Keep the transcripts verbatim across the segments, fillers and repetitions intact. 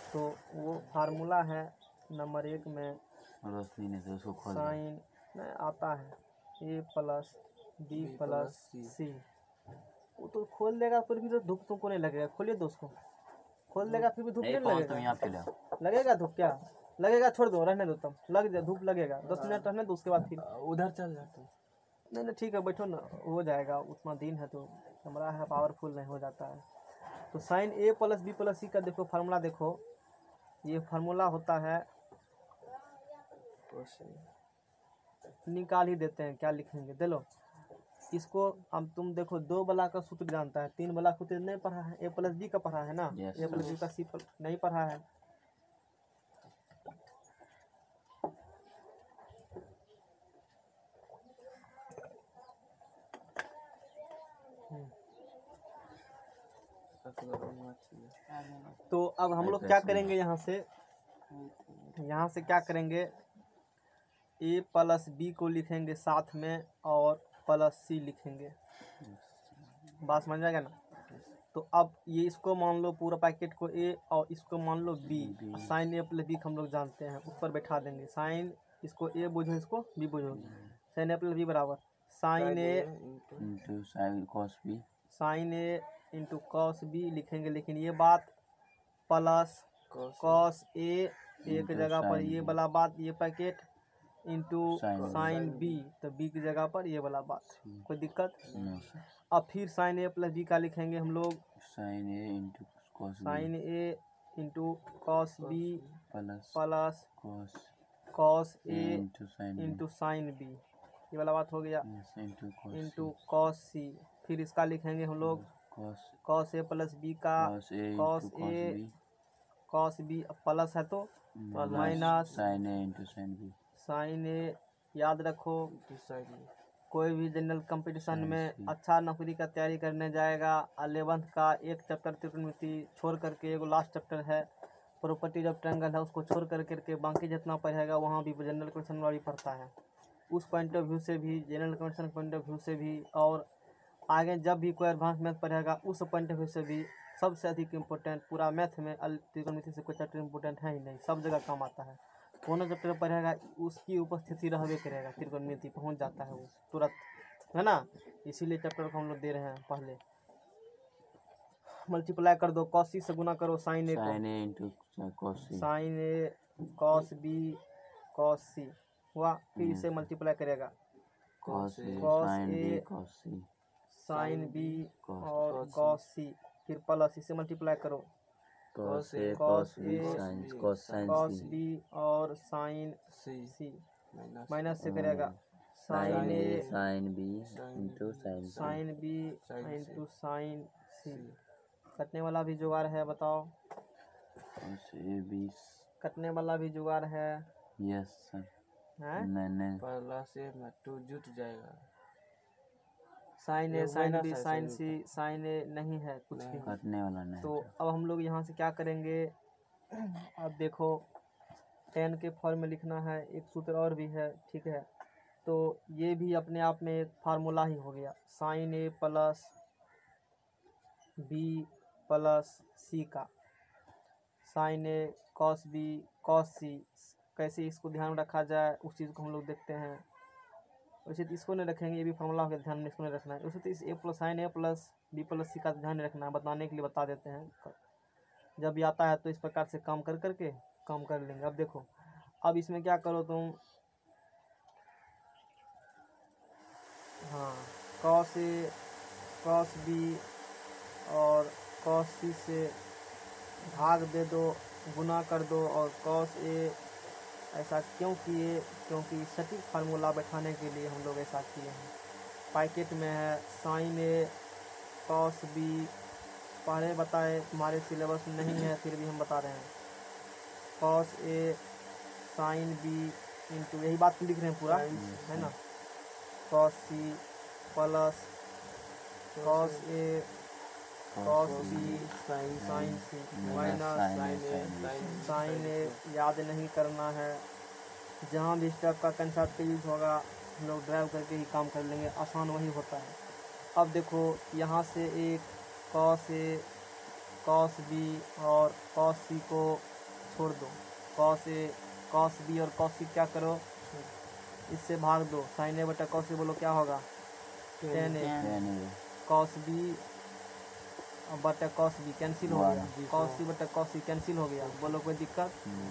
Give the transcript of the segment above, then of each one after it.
तो वो फार्मूला है नंबर एक में रोशनी ने तो उसको खोल साइन में आता है A plus B plus C. वो तो खोल देगा फिर भी तो धूप तुमको नहीं लगेगा। खोलिए दोस्त को, खोल देगा फिर भी धूप नहीं तुम लगेगा। यहाँ पे ले लगेगा धूप, क्या लगेगा, छोड़ दो, रहने दो, तुम लग जाए, धूप लगेगा, दस मिनट रहने दो, उसके बाद फिर उधर चल जाते। नहीं नहीं ठीक है, बैठो ना, हो जाएगा, उतना दिन है तो कैमरा है पावरफुल नहीं हो जाता है। तो sine A plus B plus C का देखो फार्मूला, देखो ये फार्मूला होता है, निकाल ही देते हैं, क्या लिखेंगे, दे लो इसको। हम तुम देखो दो बला का सूत्र जानता है, तीन बला सूत्र नहीं पढ़ा है, ए प्लस बी का पढ़ा है ना, ए प्लस बी का सी नहीं पढ़ा है। तो अब हम लोग क्या करेंगे, यहाँ से यहाँ से क्या करेंगे, ए प्लस बी को लिखेंगे साथ में और प्लस सी लिखेंगे, बात समझ जाएगा ना। तो अब ये इसको मान लो पूरा पैकेट को ए और इसको मान लो B, sine A plus B हम लोग जानते हैं, ऊपर बैठा देंगे, साइन इसको ए बुझो इसको बी बुझो, साइन ए प्लस बी बराबर sine A into sine cos B, sine A into cos B लिखेंगे, लेकिन ये बात प्लस कॉस ए एक जगह पर ये वाला बात, ये पैकेट इंटू साइन बी, तो बी की जगह पर ये वाला बात, कोई दिक्कत। अब फिर साइन ए प्लस बी का लिखेंगे हम लोग, sine A into cos sine A into cos B plus plus cos cos A into sine into sine B, ये वाला बात हो गया, into cos into cos C. फिर इसका लिखेंगे हम लोग cos cos A plus B का cos A cos into A B cos B plus है तो minus sine A into sine B, sine A. याद रखो कोई भी जनरल कंपटीशन में अच्छा नौकरी का तैयारी करने जाएगा, अलेवंथ का एक चैप्टर त्रिकोणमिति छोड़ करके एगो लास्ट चैप्टर है प्रॉपर्टीज ऑफ ट्रायंगल है, उसको छोड़ कर करके बाकी जितना पढ़ेगा वहाँ भी जनरल कंपटीशन वाली पढ़ता है। उस पॉइंट ऑफ व्यू से भी, general competition point of view से भी, और आगे जब भी कोई एडवांस मैथ पढ़ेगा उस पॉइंट ऑफ व्यू से भी सबसे अधिक इम्पोर्टेंट पूरा मैथ में त्रिकोणमिति से कोई चैप्टर इम्पोर्टेंट है ही नहीं, सब जगह काम आता है। कौन चैप्टर पढ़ेगा उसकी उपस्थिति रहबे करेगा, त्रिकोणमिति पहुंच जाता है वो तुरंत, है ना। इसीलिए चैप्टर को हम लोग दे रहे हैं। पहले मल्टीप्लाई कर दो, कॉस सी से गुना करो साइन ए को, sine A into cos C, sine A cos B cos C हुआ, फिर इसे मल्टीप्लाई करेगा cos A cos sine B A cos C sine B और कॉस सी, फिर प्लस इसे मल्टीप्लाई करो cos A cos cos B A sine cos sine cos C B और sine C, minus से करेगा sine sine A A sine B into sine C, sine B into sine सी। कटने वाला भी जुगाड़ है, बताओ, कॉस ए बी, कटने वाला भी जुगाड़ है, यस सर, हैं? मैंने पहला से टू जुट जाएगा, साइन ए ये साइन minus बी है, साइन सही सी, साइन ए नहीं है कुछ भी। कटने वाला नहीं तो अब हम लोग यहाँ से क्या करेंगे, अब देखो टेन के फॉर्म में लिखना है, एक सूत्र और भी है, ठीक है। तो ये भी अपने आप में एक फार्मूला ही हो गया, sine A plus B plus C का, sine A cos B cos C, कैसे इसको ध्यान में रखा जाए उस चीज़ को हम लोग देखते हैं। वैसे तो इसको नहीं रखेंगे, ये भी फॉर्मूला हो गया, ध्यान में इसको नहीं रखना है। वैसे तो इस A plus sine A plus B plus C का ध्यान नहीं रखना है, बताने के लिए बता देते हैं। जब भी आता है तो इस प्रकार से काम कर करके काम कर लेंगे। अब देखो, अब इसमें क्या करो तुम, हाँ कॉस ए कॉस बी और कॉस सी से भाग दे दो, गुना कर दो, और कॉस ए ऐसा क्यों किए, क्योंकि सटीक फार्मूला बैठाने के लिए हम लोग ऐसा किए हैं। पैकेट में है साइन ए कॉस बी, पहले बताए तुम्हारे सिलेबस में नहीं है फिर भी हम बता रहे हैं, cos A sine B into, यही बात लिख रहे हैं पूरा, है ना, cos C plus cos A cos B sine C minus sine A sine A. याद नहीं करना है, जहाँ भी स्टेप का कंसेप्ट का यूज होगा हम लोग ड्राइव करके ही काम कर लेंगे, आसान वही होता है। अब देखो यहाँ से एक कॉस ए कॉस बी और कॉस सी को छोड़ दो, कॉस ए कॉस बी और कॉस सी क्या करो, इससे भाग दो, साइन ए बटा कॉस ए बोलो क्या होगा, tan A, tan A cos B बटा कॉस बी कैंसिल हो गया, One. कॉस सी बटा कॉस सी कैंसिल हो गया, बोलो कोई दिक्कत, hmm,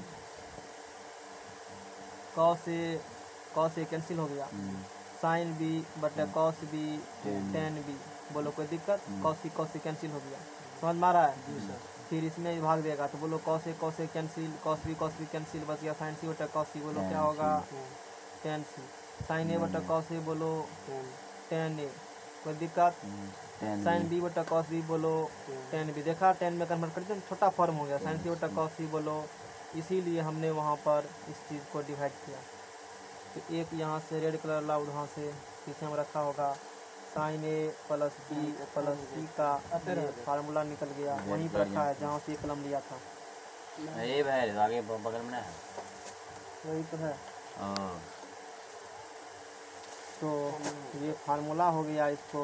cos A cos A cancel हो गया, हम्म, साइन बी बटा cos B tan. Tan B, बोलो कोई दिक्कत, hmm. Cos C cos C cancel हो गया, समझ में आ रहा है। जी सर। फिर इसमें भी भाग देगा तो बोलो cos A cos A cancel, cos B cos B cancel, बच गया साइन सी बटा कॉस सी, बोलो क्या टेन होगा, सी। टेन सी, साइन ए बटा हम्म। कॉस ए बोलो टेन टेन ए, कोई दिक्कत, hmm, tan sine B B बटा कॉस बी बोलो टेन बी, देखा टेन में कन्वर्ट कर दिया, छोटा फॉर्म हो गया, साइन सी बटा कॉस सी बोलो, इसीलिए हमने वहाँ पर इस चीज़ को डिवाइड किया। तो एक यहाँ से रेड कलर ला, वहाँ से पीछे में रखा होगा, sine A plus B plus C का ये फार्मूला निकल गया, वहीं पर रखा है जहाँ से ये कलम लिया था, ये भाई आगे ब- बगल में ना है। वही तो है। ओ, तो ये फार्मूला हो गया, इसको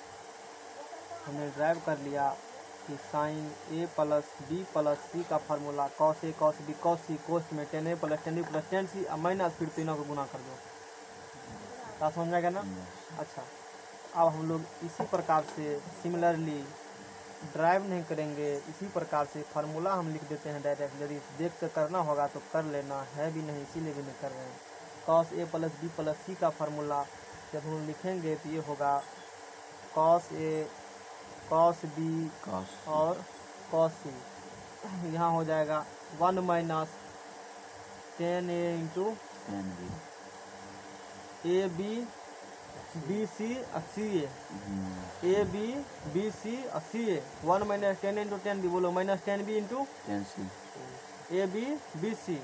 हमने ड्राइव कर लिया कि sine A plus B plus C का formula cos A cos B cos C, कोस्ट में tan A plus tan B plus tan C, अब माइनस फिर तीनों को गुना कर दो, क्या समझ में गया ना। yes, अच्छा, अब हम लोग इसी प्रकार से सिमिलरली ड्राइव नहीं करेंगे, इसी प्रकार से फार्मूला हम लिख देते हैं डायरेक्ट, यदि देख कर करना होगा तो कर लेना है, भी नहीं इसीलिए भी नहीं कर रहे हैं। Cos A plus B plus C का फार्मूला जब हम लिखेंगे तो ये होगा cos A cos B cos और कॉस सी, यहाँ हो जाएगा one minus tan A into tan B A B B C C A, hmm, A B B C C A, one minus tan into tan B, बोलो minus tan B into tan C A B B C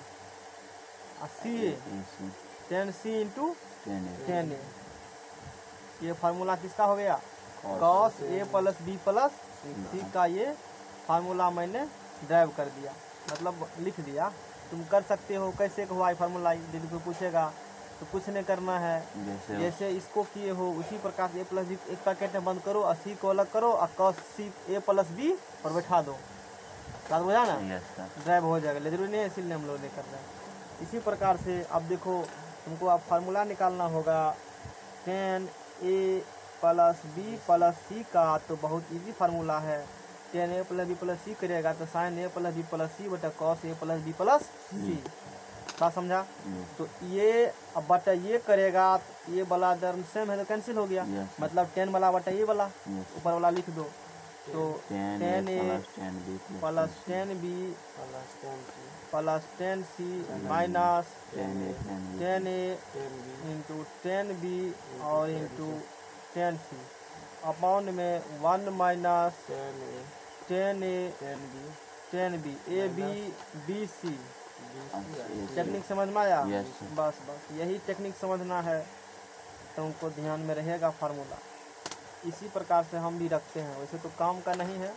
C A, A C ten C into tan A tan A, ये formula किसका हो गया, Cos cos A plus B plus C का ये formula मैंने drive कर दिया, मतलब लिख दिया। तुम कर सकते हो, कैसे हुआ ये फार्मूला, यदि कोई पूछेगा तो कुछ नहीं करना है, जैसे जैसे इसको किए हो उसी प्रकार से ए प्लस बी एक पैकेट में बंद करो और सी को अलग करो और cos C A plus B पर बैठा दो, बात बुझा ना, यस सर ड्राइव हो जाएगा, जरूरी नहीं है इसीलिए हम लोग नहीं कर रहे हैं। इसी प्रकार से अब देखो तुमको अब फार्मूला निकालना होगा tan A plus B plus C का, तो बहुत इजी फार्मूला है, tan A plus B plus C करेगा तो sine A plus B plus C बटा cos A plus B plus C, बात समझा। yes, तो ये अब बटा ये करेगा तो ये वाला टर्म सेम है तो कैंसिल हो गया, Yes. मतलब टेन वाला बटा ये वाला yes, ऊपर वाला लिख दो, तो tan tan A A plus tan B plus tan B plus tan C plus tan C minus tan A tan B tan A tan B into tan B और इंटू टेन सी अपॉन में one minus tan A tan A tan B tan B A B B C, B C technique समझ में आया, Yes, sir. बस बस यही technique समझना है, तुमको ध्यान में रहेगा फार्मूला, इसी प्रकार से हम भी रखते हैं, वैसे तो काम का नहीं है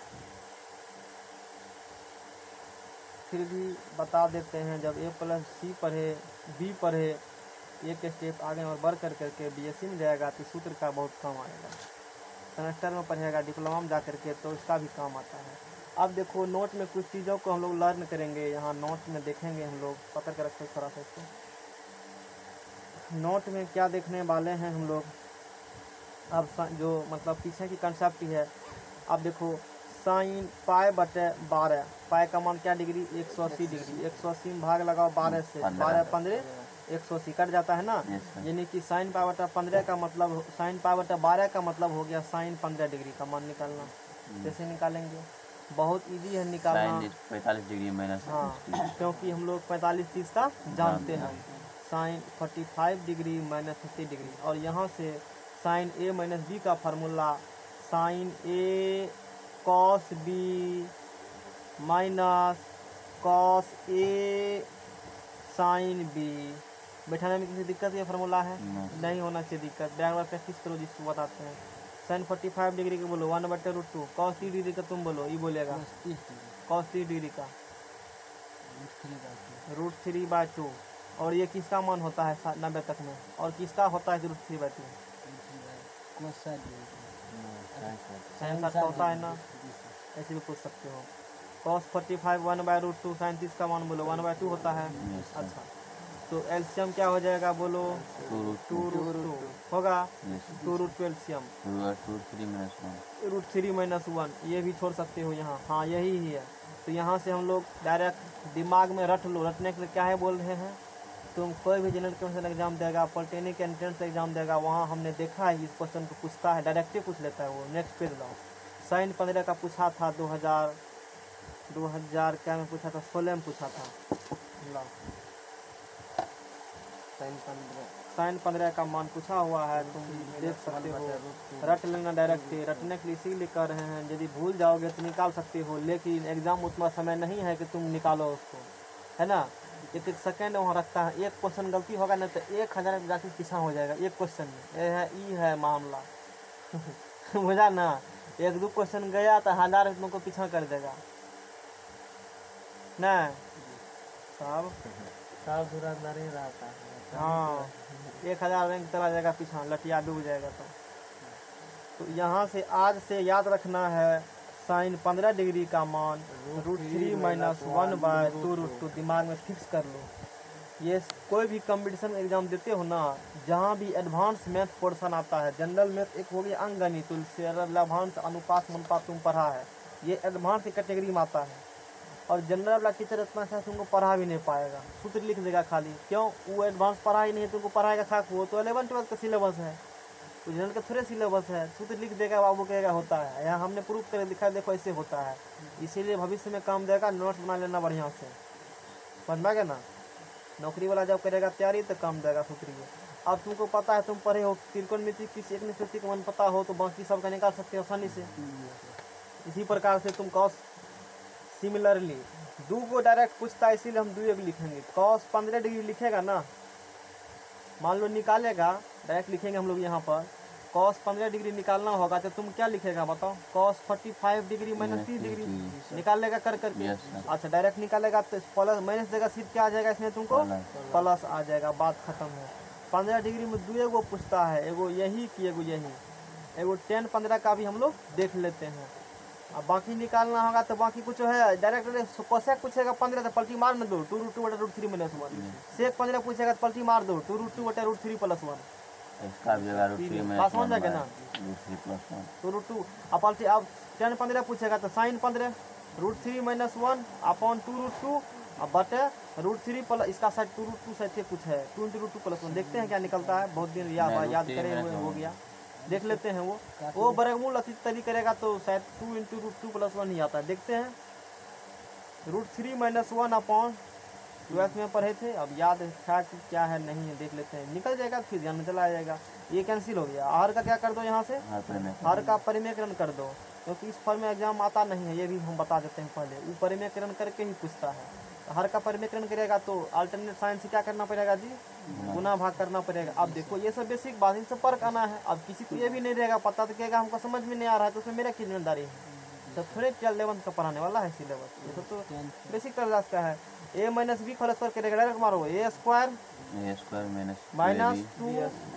फिर भी बता देते हैं, जब ए प्लस सी पढ़े बी पढ़े एक स्टेप आगे और बढ़ कर करके बीएससी में जाएगा तो सूत्र का बहुत काम आएगा, सेमेस्टर में पढ़ेगा डिप्लोमा में जा करके तो इसका भी काम आता है। अब देखो नोट में कुछ चीज़ों को हम लोग लर्न करेंगे, यहाँ नोट में देखेंगे, हम लोग पकड़ के रखो थोड़ा सा इसको, नोट में क्या देखने वाले हैं हम लोग, अब सा- जो मतलब पीछे की कंसेप्ट ही है। अब देखो साइन पाए बटे बारह, पाए का मान क्या डिग्री एक सौ अस्सी डिग्री, एक सौ अस्सी में भाग लगाओ बारह से, पंद्रह। बारह पंद्रह एक सौ अस्सी कट जाता है ना, Yes, sir. यानी कि साइन पाए बटा पंद्रह का मतलब साइन पाए बटा बारह का मतलब हो गया साइन पंद्रह डिग्री का मान निकालना। कैसे निकालेंगे, बहुत इजी है निकालना, साइन पैंतालीस डिग्री माइनस हाँ क्योंकि हम लोग पैंतालीस तीस का जानते हैं, sine forty five degree minus thirty degree, और यहाँ से साइन ए माइनस बी का formula sine A cos B minus cos A sine B, बैठाने में किसी दिक्कत ये फार्मूला है, नहीं। नहीं होना चाहिए दिक्कत, बैग बार प्रैक्टिस करो जिसको बताते हैं। साइन फोर्टी फाइव डिग्री का बोलो वन बटे root two, cos three degree का तुम बोलो ये बोलेगा तीस डिग्री कॉस थ्री डिग्री का three by root three by two, और ये किसका मान होता है सा- नब्बे तक में, और किसका होता है root three by two, two कोसा डिग्री साइन साथ का होता है ना, ऐसे भी पूछ सकते हो। Cos forty five one by root two sine तीस का मान बोलो वन बाय टू होता है। Yes, sir. अच्छा तो एलसीएम क्या हो जाएगा बोलो two root two two root two होगा Yes. Two root two LCM two three minus one root three minus one ये भी छोड़ सकते हो यहाँ, हाँ यही ही है। तो यहाँ से हम लोग डायरेक्ट दिमाग में रट लो, रटने के लिए क्या है बोल रहे हैं, तुम कोई भी जनरल कमीशन एग्जाम देगा, पॉलिटेक्निक एंट्रेंस एग्जाम देगा, वहाँ हमने देखा है इस क्वेश्चन को पूछता है, डायरेक्टली पूछ लेता है वो। नेक्स्ट पेज लाओ, साइन पंद्रह का पूछा था दो हज़ार दो हज़ार क्या में पूछा था, सोलह में पूछा था। लाओ साइन पंद्रह साइन पंद्रह का मान पूछा हुआ है, तुम देख सकते हो, रट लेना डायरेक्ट। रटने के लिए इसीलिए कर रहे हैं, यदि भूल जाओगे तो निकाल सकते हो, लेकिन एग्जाम उतना समय नहीं है कि तुम निकालो उसको, है ना। एक एक सेकेंड वहाँ रखता है, एक क्वेश्चन गलती होगा ना तो एक हज़ार जाके पीछा हो जाएगा एक क्वेश्चन में। ये है ई है मामला बुझा ना, एक दो क्वेश्चन गया तो हज़ार तुमको पीछा कर देगा ना साहब। साफ धुरंधर ही रहता है। हाँ एक हज़ार रैंक चला जाएगा पीछा, लटिया डूब जाएगा। तो तो यहाँ से आज से याद रखना है, साइन पंद्रह डिग्री का मान root three minus one by two root two, दिमाग में फिक्स कर लो। ये कोई भी कंपटीशन एग्जाम देते हो ना, जहाँ भी एडवांस मैथ पोर्शन आता है, जनरल मैथ एक हो गया अंगगणित, तुलसी लाभांश अनुपात अनुपात तुम पढ़ा है, ये एडवांस की कैटेगरी में आता है। और जनरल वाला टीचर इतना अच्छा तुमको पढ़ा भी नहीं पाएगा, सूत्र लिख देगा खाली, क्यों वो एडवांस पढ़ा ही नहीं, तुमको पढ़ाएगा खाक, वो तो इलेवन ट्वेल्थ का सिलेबस है, तो जनरल का थोड़े सिलेबस है, सूत्र लिख देगा, बाबू कहेगा होता है। यहाँ हमने प्रूफ करके दिखा, देखो ऐसे होता है, इसीलिए भविष्य में काम देगा, नोट्स बना लेना बढ़िया से, समझ में गया ना। नौकरी वाला जब करेगा तैयारी तो काम देगा सूत्रीय। अब तुमको पता है, तुम पढ़े हो त्रिकोणमिति किसी एक निश्चित का मन पता हो तो बाकी सबका निकाल सकते हो आसानी से। इसी प्रकार से तुम कॉस सिमिलरली दो को डायरेक्ट पूछता है, इसीलिए हम दो एक लिखेंगे। कॉस पंद्रह डिग्री लिखेगा ना, मान लो निकालेगा, डायरेक्ट लिखेंगे हम लोग यहाँ पर, कॉस पंद्रह डिग्री निकालना होगा तो तुम क्या लिखेगा बताओ, cos forty five degree minus तीस डिग्री निकालेगा कर करके। अच्छा डायरेक्ट निकालेगा तो प्लस माइनस देगा, सीध क्या आ जाएगा इसमें तुमको प्लस आ जाएगा, बात खत्म है। पंद्रह डिग्री में दो एगो पूछता है, एगो यही की एगो यही, एगो टेन पंद्रह का भी हम लोग देख लेते हैं। अब बाकी निकालना होगा तो बाकी कुछ है, डायरेक्ट कोसेक पूछेगा पंद्रह तो पलटी मार न दो, टू रूट टू बटा root three minus one. Sec पंद्रह पूछेगा तो पलटी मार दो, टू रूट टू बटा रूट थ्री प्लस वन। इसका भी जगह रूट थ्री में पास हो जाएगा ना, root three plus one two root two. अब पलटी अब टेन पंद्रह पूछेगा तो साइन पंद्रह root three minus one upon two root two, अब बटे रूट थ्री प्लस इसका side two root two side कुछ है, two into root two plus one. देखते हैं क्या निकलता है, बहुत दिन याद याद करे हुए हो गया, देख लेते हैं। वो वो वर्गमूल अति तरी करेगा तो शायद two into root two plus one ही आता है, देखते हैं। Root three minus one upon twelfth में पढ़े थे, अब याद था कि क्या है नहीं है, देख लेते हैं, निकल जाएगा फिर ध्यान में चला जाएगा। ये कैंसिल हो गया, आर का क्या कर दो यहाँ से, आर का परिमेयकरण कर दो, क्योंकि इस फॉर्म में एग्जाम आता नहीं है, ये भी हम बता देते हैं पहले, वो परिमेयकरण करके ही पूछता है। हर का परिमेयकरण करेगा तो अल्टरनेट साइन से क्या करना पड़ेगा जी, गुना भाग करना पड़ेगा। अब देखो ये सब बेसिक बात, इनसे फर्क आना है। अब किसी को ये भी नहीं रहेगा पता तो कहेगा हमको समझ में नहीं आ रहा है, तो उसमें मेरा क्या जिम्मेदारी है, तो थोड़े ट्वेल्थ इलेवंथ का पढ़ाने वाला है सिलेबस, ये सब तो बेसिक क्लास का है। A minus B whole square करेगा, डायरेक्ट मारो A square A square minus minus two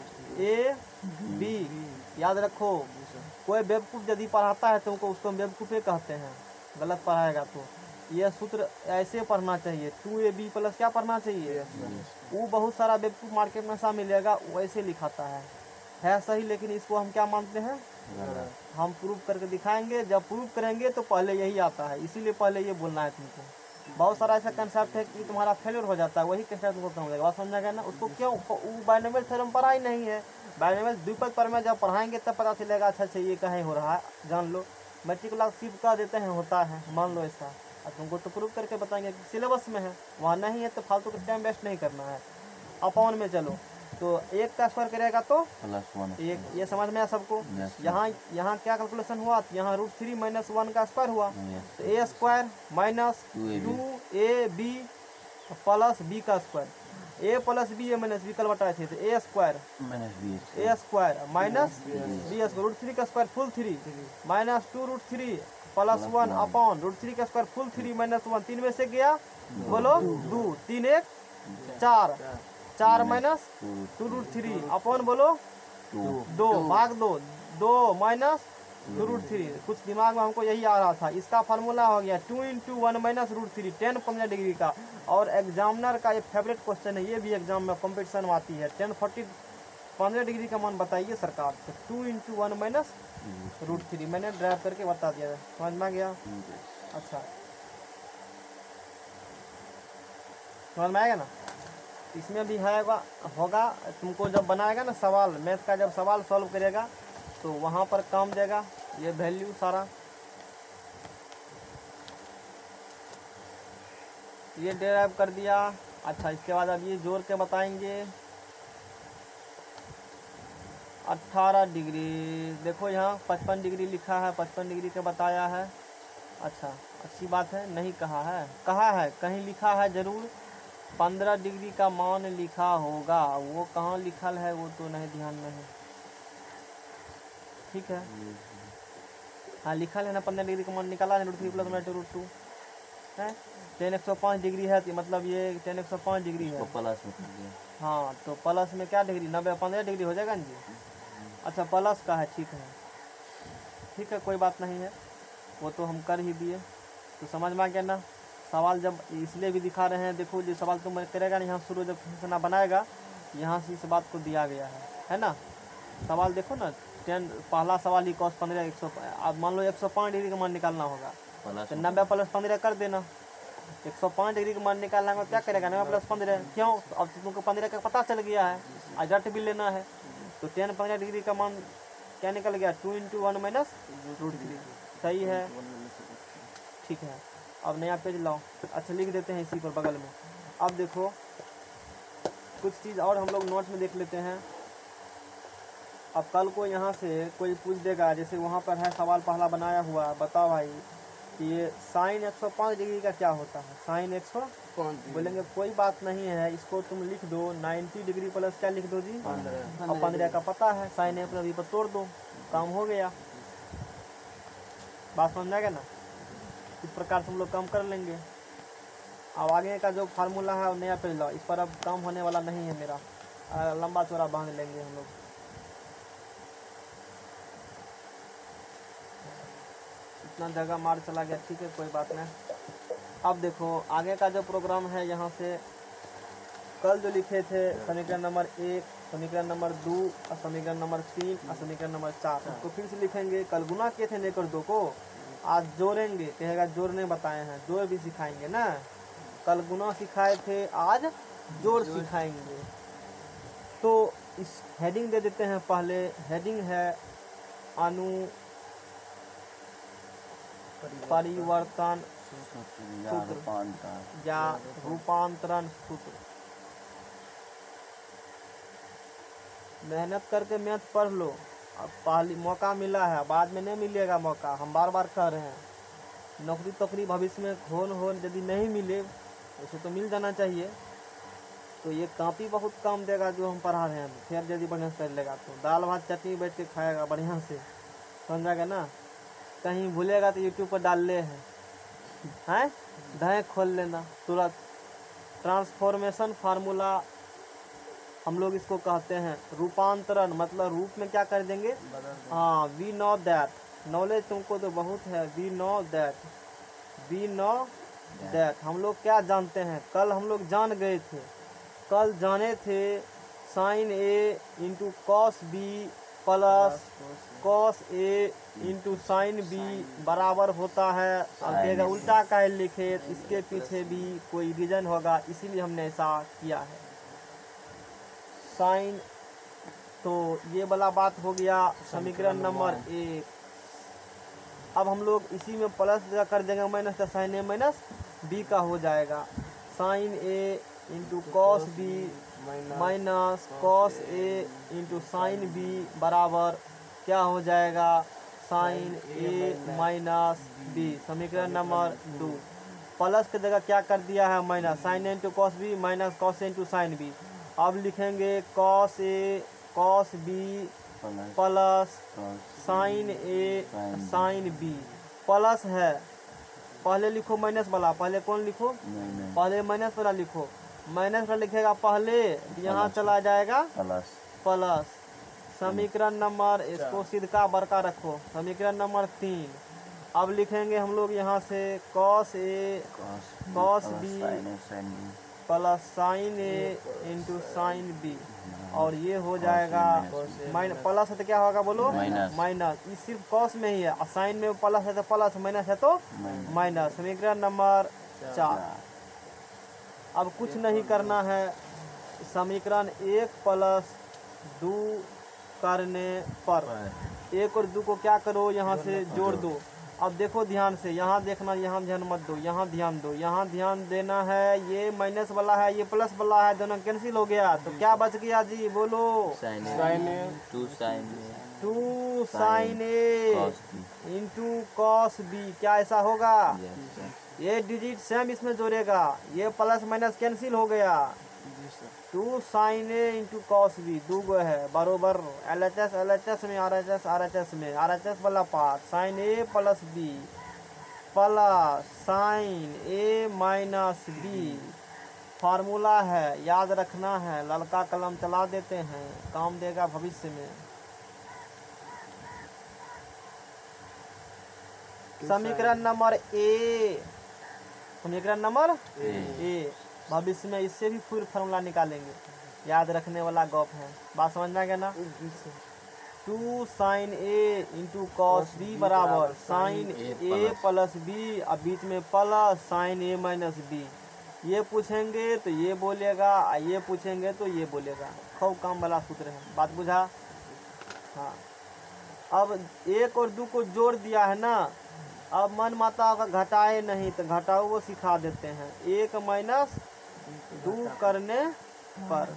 A B. याद रखो, कोई बेवकूफ़ यदि पढ़ाता है तुमको उसको बेवकूफ़े कहते हैं, गलत पढ़ाएगा तो। यह सूत्र ऐसे पढ़ना चाहिए, टू ए बी प्लस क्या पढ़ना चाहिए, वो बहुत सारा बेवकूफ़ मार्केट में ऐसा मिलेगा वैसे लिखाता है है सही, लेकिन इसको हम क्या मानते हैं, हम प्रूफ करके दिखाएंगे। जब प्रूफ करेंगे तो पहले यही आता है, इसीलिए पहले ये बोलना है तुमको। बहुत सारा ऐसा कंसेप्ट है कि तुम्हारा फेलियर हो जाता है, वही कंसेप्ट तुमको कम हो जाएगा, बात समझा गया ना। उसको क्यों, वो बायनोमियल थ्योरम पढ़ा ही नहीं है, बायनोमियल द्विपद पर में जब पढ़ाएंगे तब पता चलेगा अच्छा अच्छा ये कहीं हो रहा है, जान लो। मेट्रिकुलर सिर्फ कह देते हैं होता है, मान लो ऐसा, अब तुमको तो प्रूफ करके बताएंगे कि सिलेबस में है, वहाँ नहीं है तो फालतू का टाइम वेस्ट नहीं करना है। अपॉन में चलो तो एक का स्क्वायर करेगा तो प्लस वन एक, ये समझ में आया सबको। यहाँ यहाँ क्या कैलकुलेशन हुआ, यहाँ रूट थ्री माइनस वन का स्क्वायर हुआ, तो A square minus two A B plus B का square, A plus B A minus B कल बताए थे, तो A square minus B A square minus B square, root three का square full three minus two root three plus one upon root three का square full three minus one, तीन में से गया बोलो दो, तीन एक चार, चार minus two root three upon बोलो दो, भाग दो, दो माइनस टू रूट थ्री, कुछ दिमाग में हमको यही आ रहा था। इसका फार्मूला हो गया two into one minus root three, ten पंद्रह डिग्री का। और एग्जामिनर का ये फेवरेट क्वेश्चन है, ये भी एग्जाम में कंपटीशन में आती है। टेन फोर्टी पंद्रह डिग्री का मान बताइए सरकार। तो two into one minus root three मैंने ड्राइव करके बता दिया, समझ में आ गया? अच्छा, समझ में आएगा ना? इसमें भी है होगा, तुमको जब बनाएगा ना सवाल, मैथ का जब सवाल सॉल्व करेगा तो वहाँ पर काम देगा ये वैल्यू सारा। ये डिराइव कर दिया। अच्छा, इसके बाद अब ये जोड़ के बताएंगे। अट्ठारह डिग्री, देखो यहाँ पचपन डिग्री लिखा है, पचपन डिग्री के बताया है। अच्छा, अच्छी बात है, नहीं कहा है, कहा है कहीं लिखा है जरूर, पंद्रह डिग्री का मान लिखा होगा। वो कहाँ लिखल है वो तो नहीं ध्यान में है, ठीक है? हाँ लिखा है ना, पंद्रह डिग्री का मान निकाला है, root three plus minus root two है। टेन एक सौ पाँच डिग्री है तो मतलब ये टेन एक सौ पाँच डिग्री है। प्लस में कर दिया। हाँ, तो प्लस में क्या डिग्री, नब्बे पंद्रह डिग्री हो जाएगा ना जी। अच्छा, प्लस का है, ठीक है ठीक है, कोई बात नहीं है, वो तो हम कर ही दिए। तो समझ में आ गया ना? सवाल जब इसलिए भी दिखा रहे हैं, देखो जो सवाल तुम करेगा ना, यहाँ शुरू जब ना बनाएगा, यहाँ से इस बात को दिया गया है, है ना? सवाल देखो ना, टेन पहला सवाल ही कॉस पंद्रह एक सौ, अब मान लो एक सौ पाँच डिग्री का मान निकालना होगा, तो नब्बे प्लस पंद्रह कर देना। एक सौ पाँच डिग्री का मान निकालना होगा, क्या करेगा? नब्बे प्लस पंद्रह, क्यों? अब तुमको पंद्रह का पता चल गया है, अजट भी लेना है। तो टेन पंद्रह डिग्री का मान क्या निकल गया? Two into one minus root three, सही है, ठीक है। अब नया पेज लाओ। अच्छा, लिख देते हैं इसी पर बगल में। अब देखो कुछ चीज़ और हम लोग नोट में देख लेते हैं। अब कल को यहाँ से कोई पूछ देगा, जैसे वहाँ पर है सवाल पहला बनाया हुआ, बताओ भाई कि ये साइन एक सौ पाँच डिग्री का क्या होता है? साइन एक सौ पाँच, बोलेंगे कोई बात नहीं है, इसको तुम लिख दो नाइन्टी डिग्री प्लस क्या लिख दो जी? अब पंद्रह का पता है, साइन एक पर तोड़ दो, काम हो गया। बात समझ आएगा ना? इस प्रकार से हम लोग काम कर लेंगे। अब आगे का जो फार्मूला है नया पेज लाओ, इस पर अब काम होने वाला नहीं है मेरा, आ, लंबा चौड़ा बांध लेंगे हम लोग। इतना जगह मार चला गया, ठीक है, कोई बात नहीं। अब देखो आगे का जो प्रोग्राम है, यहाँ से कल जो लिखे थे समीकरण नंबर एक, समीकरण नंबर दो, और समीकरण नंबर तीन, और समीकरण नंबर चार, उसको फिर से लिखेंगे। कल गुना किए थे लेकर दो को, आज जोड़ेंगे, कहेगा जोड़ने बताए हैं, जोड़ भी सिखाएंगे ना। कल गुना सिखाए थे, आज जोड़ सिखाएंगे। तो इस हेडिंग दे देते हैं, पहले हेडिंग है अनु परिवर्तन सूत्र या रूपांतरण सूत्र। मेहनत करके मैथ पढ़ लो, अब पहली मौका मिला है, बाद में नहीं मिलेगा मौका। हम बार बार कह रहे हैं, नौकरी तोकरी भविष्य में खोन हो यदि नहीं मिले, उसे तो मिल जाना चाहिए। तो ये कॉपी बहुत काम देगा जो हम पढ़ा रहे हैं। फिर यदि बढ़िया से कर लेगा तो दाल भात चटनी बैठ के खाएगा बढ़िया से, समझाएगा ना? कहीं भूलेगा तो यूट्यूब पर डाल ले हैं हैं दाएँ खोल लेना तुरंत। ट्रांसफॉर्मेशन फार्मूला हम लोग इसको कहते हैं, रूपांतरण मतलब रूप में क्या कर देंगे? हाँ, वी नो दैट, नॉलेज तुमको तो बहुत है। We know that, we know that, हम लोग क्या जानते हैं? कल हम लोग जान गए थे, कल जाने थे sine A into cos B plus cos A into sine B बराबर होता है। अब कहेगा उल्टा का लिखे, इसके पीछे भी कोई रीजन होगा, इसीलिए हमने ऐसा किया है। साइन, तो ये वाला बात हो गया समीकरण नंबर एक। अब हम लोग इसी में प्लस कर देंगे, माइनस का साइन ए माइनस बी का हो जाएगा। Sine A into cos B minus cos A into sine B बराबर क्या हो जाएगा? Sine A minus B. समीकरण नंबर दो। प्लस की जगह क्या कर दिया है? Minus. Sine A into cos B minus cos A into sine B. अब लिखेंगे cos A cos B plus sine A sine B. Plus है, पहले लिखो माइनस वाला, पहले कौन लिखो? पहले माइनस वाला लिखो। माइनस वाला लिखेगा पहले, यहाँ चला जाएगा प्लस प्लस समीकरण नंबर, इसको सिद्धका बरका रखो, समीकरण नंबर तीन। अब लिखेंगे हम लोग यहाँ से cos A cos cos B B sin A sin B plus sine A into sine B, और ये हो जाएगा माइन प्लस है तो क्या होगा बोलो, माइनस। माइनस। ये सिर्फ कॉस में ही है, और साइन में प्लस है तो प्लस, माइनस है तो माइनस। माइनस। समीकरण नंबर चार। चार अब कुछ नहीं करना है, समीकरण एक प्लस दो करने पर एक और दो को क्या करो, यहाँ से जोड़ दो। अब देखो ध्यान से, यहाँ देखना, यहाँ ध्यान मत दो, यहाँ ध्यान दो, यहाँ ध्यान देना है। ये माइनस वाला है, ये प्लस वाला है, दोनों कैंसिल हो गया, तो क्या बच गया जी बोलो, sin Sin A A two sin A two sine A cos B into cos B. क्या ऐसा होगा? yes sir ये डिजिट सेम इसमें जोड़ेगा, ये प्लस माइनस कैंसिल हो गया। जी sir. Two sine A into cos B, दो गो है बरोबर, L H S L H S में, R H S R H S में, आर एच एस वाला part sine A plus B plus sine A minus B. Formula है, याद रखना है, ललका कलम चला देते हैं, काम देगा भविष्य में। समीकरण नंबर ए, समीकरण नंबर ए ए, भविष्य में इससे भी पूरी फार्मूला निकालेंगे, याद रखने वाला गप है। बात समझ में आ गया ना? Two sine A into cos B बराबर साइन ए प्लस बी, अब बीच में plus sine A minus B. ये पूछेंगे तो ये बोलेगा, ये पूछेंगे तो ये बोलेगा, खूब काम वाला सूत्र है। बात बुझा? हाँ। अब एक और दो को जोड़ दिया है ना, अब मन माता का घटाए नहीं तो घटाओ वो सिखा देते हैं। एक माइनस दो करने पर,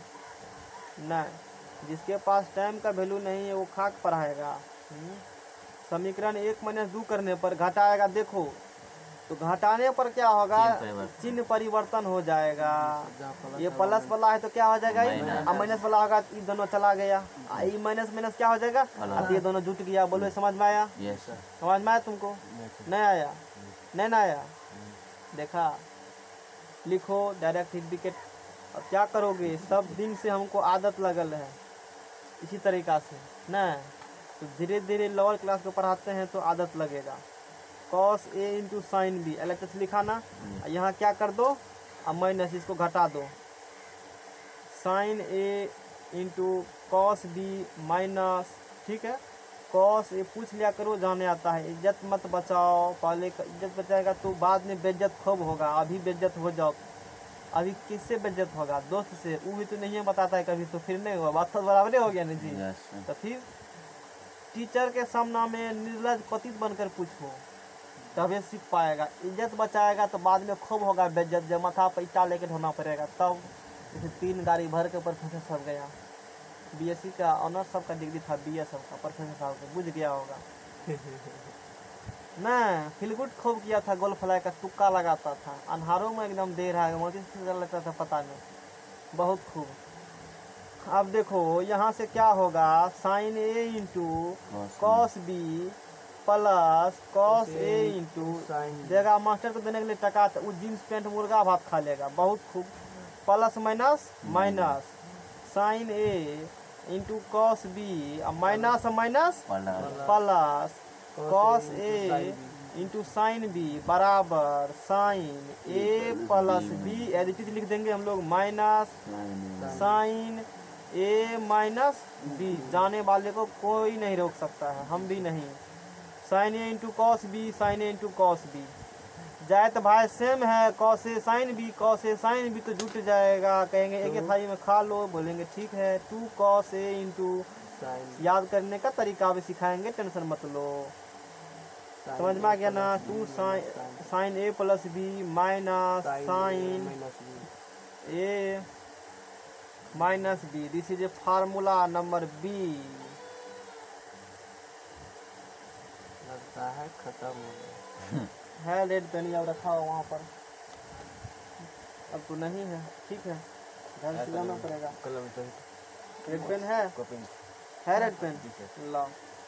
नहीं, जिसके पास टाइम का वैल्यू नहीं है वो खाक पढ़ाएगा। हम्म। समीकरण एक माइनस दो करने पर घटाएगा, देखो तो घटाने पर क्या होगा, चिन्ह परिवर्तन हो जाएगा। ये प्लस वाला है तो क्या हो जाएगा, अब माइनस वाला होगा, ये दोनों चला गया, ये माइनस माइनस क्या हो जाएगा, अब ये दोनों जुट गया। बोलो समझ में आया? yes sir समझ में आया तुमको? नहीं आया? नहीं ना आया? देखा, लिखो डायरेक्ट इंडिकेट। अब क्या करोगे, सब दिन से हमको आदत लगल है इसी तरीका से ना, तो धीरे धीरे लोअर क्लास को पढ़ाते हैं तो आदत लगेगा। Cos A into sine B, L H S लिखा ना, यहाँ क्या कर दो, अब माइनस इसको घटा दो, sine A into cos B minus, ठीक है। कॉस ए पूछ लिया करो, जाने आता है, इज्जत मत बचाओ, पहले इज्जत बचाएगा तो बाद में बेइज्जत खूब होगा, अभी बेइज्जत हो जाओ। अभी किससे बेइज्जत होगा, दोस्त से, वो भी तो नहीं है बताता है कभी, तो फिर नहीं हुआ, बात तो बराबर हो गया ना जी। yes sir तो फिर टीचर के सामना में निर्लज पतित बनकर पूछो, तभी सीख पाएगा। इज्जत बचाएगा तो बाद में खूब होगा बेइज्जत, जब माथा पर ईटा लेके ढोना पड़ेगा तब। जैसे तीन गाड़ी भर के प्रोफेसर सब गया, बीएससी का ऑनर्स सबका डिग्री था, बीए सबका, प्रोफेसर साहब को बुझ गया होगा ना। फील गुड खूब किया था, गोल फ्लाई का तुक्का लगाता था, अंधारों में एकदम दे रहा है, मोदी से कर लेता था पता नहीं, बहुत खूब। अब देखो यहाँ से क्या होगा, sine A into cos B plus cos A into देगा मास्टर को देने के लिए टका, वो जींस पैंट मुर्गा भात खा लेगा, बहुत खूब। Plus minus minus sine A into cos B, minus minus plus cos A into sine B बराबर sine A plus B, additive लिख देंगे हम लोग, minus sine A minus B. जाने वाले को कोई नहीं रोक सकता है, हम भी नहीं। Sine A into cos B, sine A into cos B, जाए तो भाई सेम है, cos A sine B, cos A sine B तो जुट जाएगा, कहेंगे एक ही थाली में खा लो, बोलेंगे ठीक है। टू कॉस ए इंटू, याद करने का तरीका भी सिखाएंगे, टेंशन मत लो। समझ में आ गया ना? Two sine sine A plus B minus sine A minus B, this is a formula number B. लगता है खत्म हो गया है रेड पेन अब रखा हो वहाँ पर, अब तो नहीं है, ठीक है, घर से लाना पड़ेगा। कलम तो रेड पेन है, कॉपी है रेड पेन, लाओ।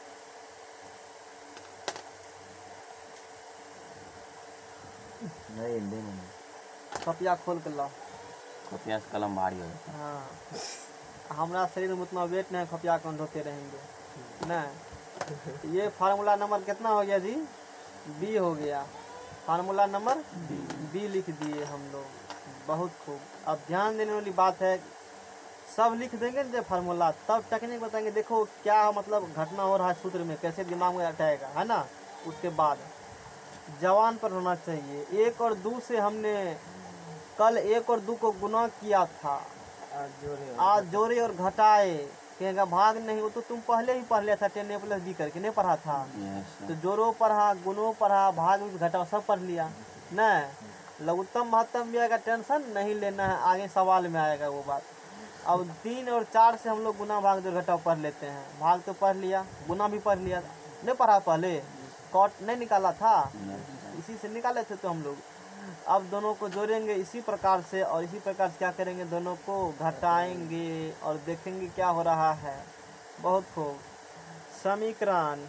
नहीं हिंदी में कपिया खोल कर लाओ। कपिया से कलम भारी हो जाता है। हाँ हमारा शरीर में उतना वेट नहीं, खपिया कौन ढोते रहेंगे नहीं। ये फार्मूला नंबर कितना हो गया जी? बी हो गया। फार्मूला नंबर बी लिख दिए हम लोग। बहुत खूब। अब ध्यान देने वाली बात है, सब लिख देंगे ना फार्मूला, तब टेक्निक बताएंगे। देखो क्या मतलब घटना हो रहा है सूत्र में, कैसे दिमाग में अटाएगा, है ना। उसके बाद जवान पर होना चाहिए। एक और दो से हमने कल एक और दो को गुना किया था, आज जोड़े आज जोड़े और घटाए। कहेगा भाग नहीं, वो तो तुम पहले ही पढ़ लिया था, टेन ए प्लस बी करके नहीं पढ़ा था। यस तो सर। जोड़ो पढ़ा, गुणों पढ़ा, भाग भी घटाओ सब पढ़ लिया नहीं। लघुत्तम महत्तम भी आएगा, टेंशन नहीं लेना है, आगे सवाल में आएगा वो बात। अब तीन और चार से हम लोग गुना भाग जो घटाओ पढ़ लेते हैं। भाग तो पढ़ लिया, गुना भी पढ़ लिया, नहीं पढ़ा पहले, कॉट नहीं निकाला था, इसी से निकाले थे तो हम लोग। अब दोनों को जोड़ेंगे इसी प्रकार से, और इसी प्रकार से क्या करेंगे, दोनों को घटाएंगे और देखेंगे क्या हो रहा है। बहुत खूब। समीकरण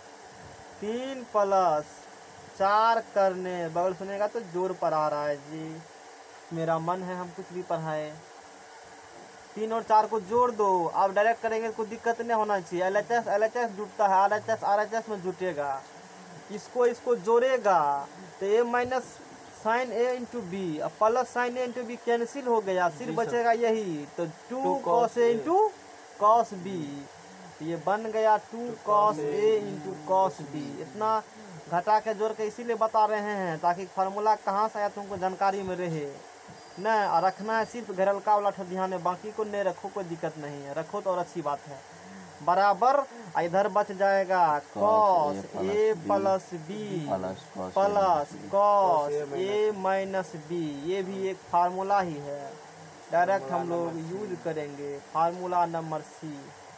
तीन प्लस चार करने, बगल सुनेगा तो जोड़ पर आ रहा है जी, मेरा मन है हम कुछ भी पढ़ाए। तीन और चार को जोड़ दो, अब डायरेक्ट करेंगे, कोई दिक्कत नहीं होना चाहिए। L H S L H S जुटता है, R H S R H S में जुटेगा। इसको इसको जोड़ेगा तो A minus sine A into B, अब plus sine A into B cancel हो गया, सिर्फ बचेगा यही, तो two cos A into cos B. ये बन गया two cos A into cos B. इतना घटा के जोड़ के इसीलिए बता रहे हैं ताकि फार्मूला कहाँ से आया तुमको जानकारी में रहे न। और रखना है सिर्फ घरलका वाला ठो ध्यान है, बाकी को नहीं रखो, कोई दिक्कत नहीं है, रखो तो और अच्छी बात है। बराबर इधर बच जाएगा cos A plus B plus cos A minus B. ये भी एक फार्मूला ही है, डायरेक्ट हम लोग यूज करेंगे फार्मूला नंबर सी।